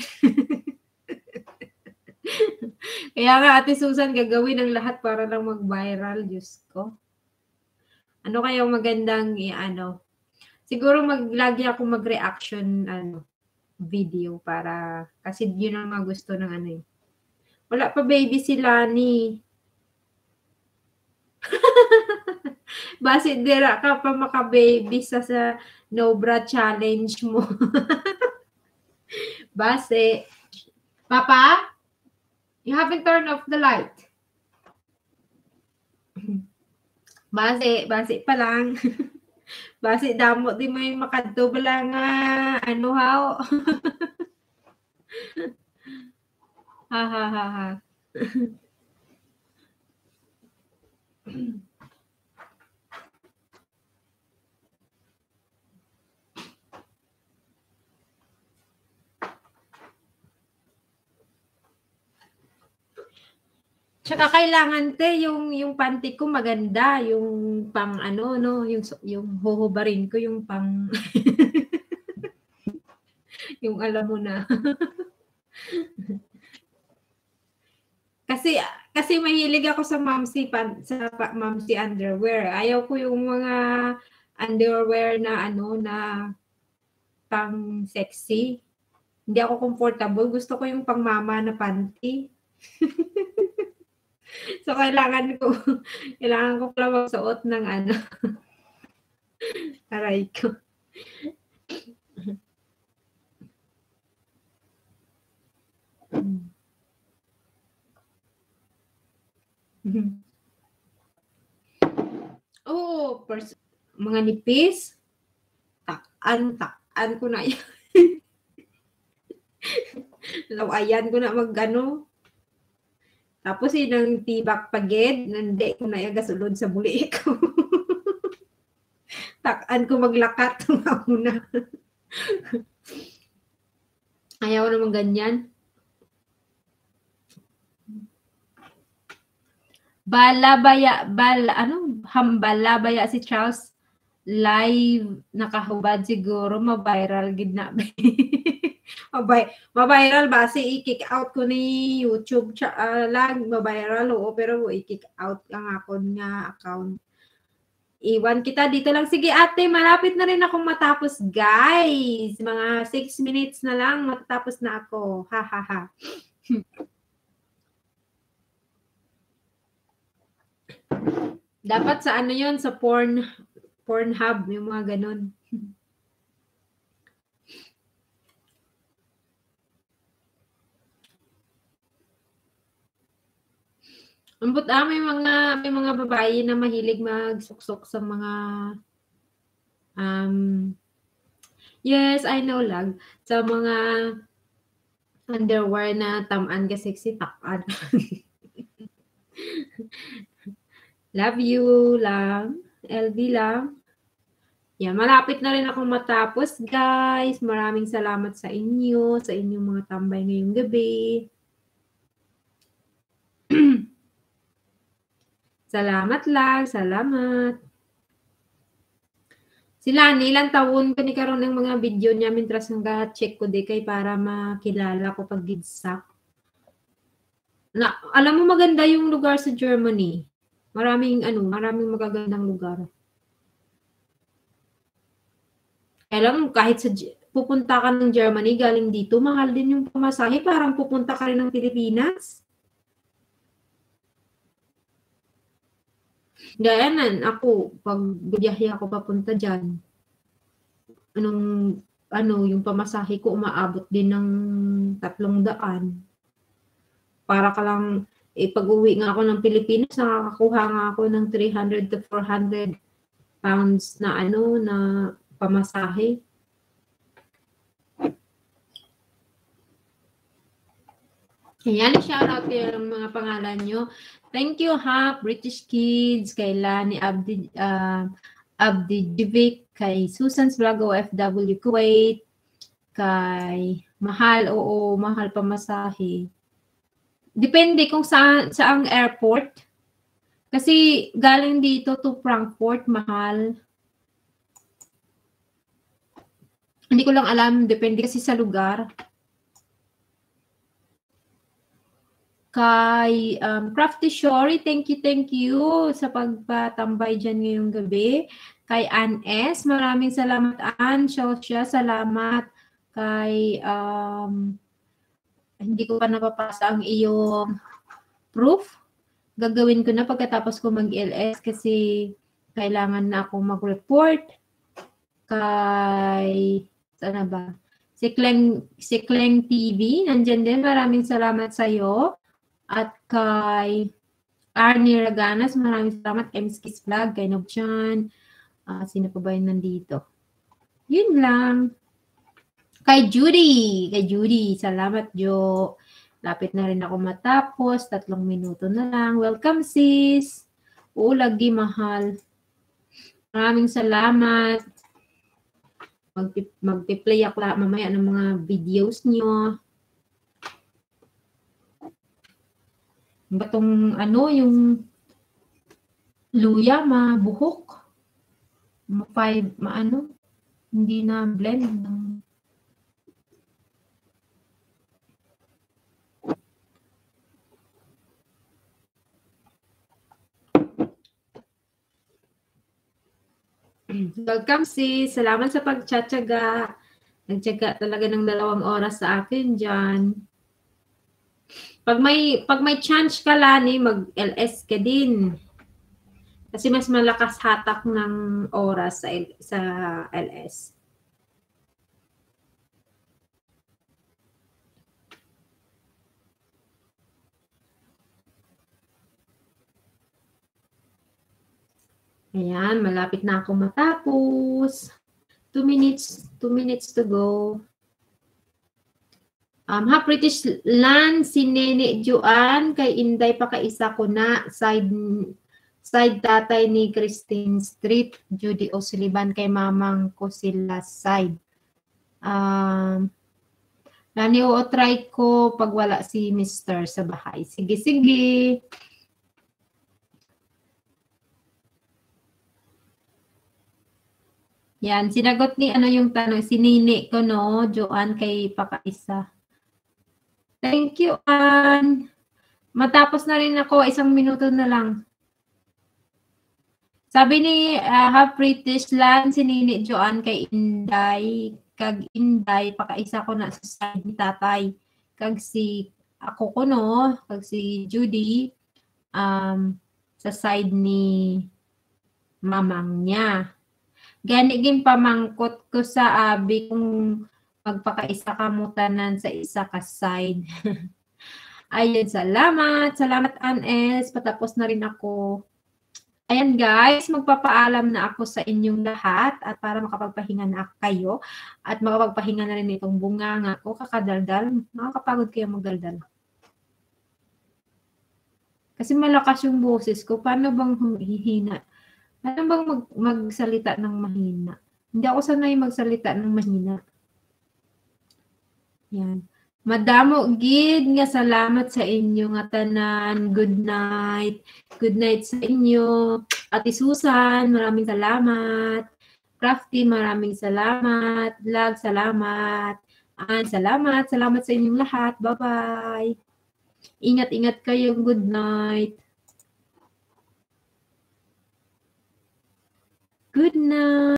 [SPEAKER 1] Kaya nga, Ate Susan, gagawin ang lahat para lang mag-viral. Diyos ko. Ano kaya magandang siguro lagi ako mag-reaction video para kasi yun ang mga gusto ng Wala pa baby si Lani. Base dira ka pa maka-baby sa no bra challenge mo. Base. Papa, you haven't turned off the light. Base pa lang. Base damo di may makadto bala nga haw. Ha. Tsaka kailangan yung panty ko maganda, yung pang yung huhubarin ko yung pang yung alam mo na. kasi mahilig ako sa momsy underwear. Ayaw ko yung mga underwear na na pang sexy. Hindi ako comfortable. Gusto ko yung pang mama na panty. So, kailangan ko pala magsuot ng aray ko. mga nipis, takan ko na yan. Lawayan ko na magano. Tapos inang tibak pagid, nandi ko na yaga sulod sa buli ko. Takan ko maglakat muna. Ayaw naman ganyan. Hambalabaya si Charles live nakahubad siguro ma-viral gid na. Ma-viral ba si i-kick out ko ni YouTube lang ma-viral oo pero i-kick out ang akon nga account. Iwan kita dito lang. Sige ate, malapit na rin akong matapos guys. Mga 6 minutes na lang matatapos na ako. Ha ha ha. Dapat sa ano yon sa Pornhub, yung mga ganun. Ambot may mga babae na mahilig magsuksok sa mga yes, I know lang. Sa mga underwear na tamaan ka sexy takan. Love you lang. LV lang. Yeah, malapit na rin akong matapos, guys. Maraming salamat sa inyo, sa inyong mga tambay ngayong gabi. Salamat lang, salamat. Sila, ilang taon ka ni karon ng mga video niya mintras nga check ko di kay para makilala ko pag gidsa. Alam mo maganda yung lugar sa Germany. Maraming magagandang lugar. Kaya lang, kahit pupunta ka ng Germany, galing dito, mahal din yung pamasahe. Parang pupunta ka rin ng Pilipinas. Gaya nan, ako, pag biyahe ako papunta dyan, yung pamasahe ko umaabot din ng 300. Para ka lang, pag-uwi nga ako ng Pilipinas, nakakakuha nga ako ng 300 to 400 pounds na na pamasahe. Ayan, shoutout kayo ng mga pangalan nyo. Thank you, ha, British Kids, kay Lani Abdi Divik, kay Susan's Vlog OFW Kuwait, kay Mahal, mahal pamasahe. Depende kung saang airport. Kasi galing dito to Frankfurt, mahal. Hindi ko lang alam, depende kasi sa lugar. Kay Crafty Shory, thank you sa pagpatambay dyan ngayong gabi. Kay Ann S, maraming salamat Ann. Siya, salamat. Kay, hindi ko pa napapasa ang iyong proof. Gagawin ko na pagkatapos ko mag-LS kasi kailangan na akong mag-report. Kay, sana ba? Si Kleng TV, nandyan din. Maraming salamat sa iyo. At kay Arnie Raganas, maraming salamat. Mskis Vlog, kay Nobchan. Sino pa ba yung nandito? Yun lang. Kay Judy, salamat Jo. Lapit na rin ako matapos. 3 minuto na lang. Welcome sis. Lagi mahal. Maraming salamat. Magpi-play ako mamaya ng mga videos nyo. Batong yung luya mabuhok. Hindi na blend ng Welcome sis. Salamat sa pagtsatsaga. Nagtsaga talaga ng 2 oras sa akin dyan. Pag may chance ka Lani, mag-LS ka din. Kasi mas malakas hatak ng oras sa LS. Ayan, malapit na ako matapos. 2 minutes to go. Ha British land si Nene Juan kay Inday pa kaisa ko na side tatay ni Christine Street, Judy O'Sullivan kay mamang ko sila side. Nani o try ko pag wala si Mr. sa bahay. Sige, sige. Yan, sinagot ni ano yung tanong, si Nini ko, no? Joanne kay Pakaisa. Thank you, Ann. Matapos na rin ako, 1 minuto na lang. Sabi ni Half British land, si Nini Joanne kay Inday, kag Inday, Pakaisa ko na sa side ni tatay. Kag si ako ko, no? Kag si Judy, sa side ni mamang niya. Gani gin pamangkot ko sa abi kung magpakaisa ka mo tanan sa isa ka side. Ayun, salamat. Salamat, Anels. Patapos na rin ako. Ayan, guys. Magpapaalam na ako sa inyong lahat at para makapagpahinga na kayo at makapagpahinga na rin itong bunganga ko. Kakadaldal. Nakakapagod kayo magdaldal. Kasi malakas yung boses ko. Paano bang humihina? Paano bang magsalita ng mahina? Hindi ako sanay magsalita ng mahina. Yan. Madamo gid nga salamat sa inyo nga tanan. Good night. Good night sa inyo. Ate Susan, maraming salamat. Crafty, maraming salamat. Lag, salamat. Salamat. Salamat sa inyong lahat. Bye-bye. Ingat-ingat kayo. Good night. Good night.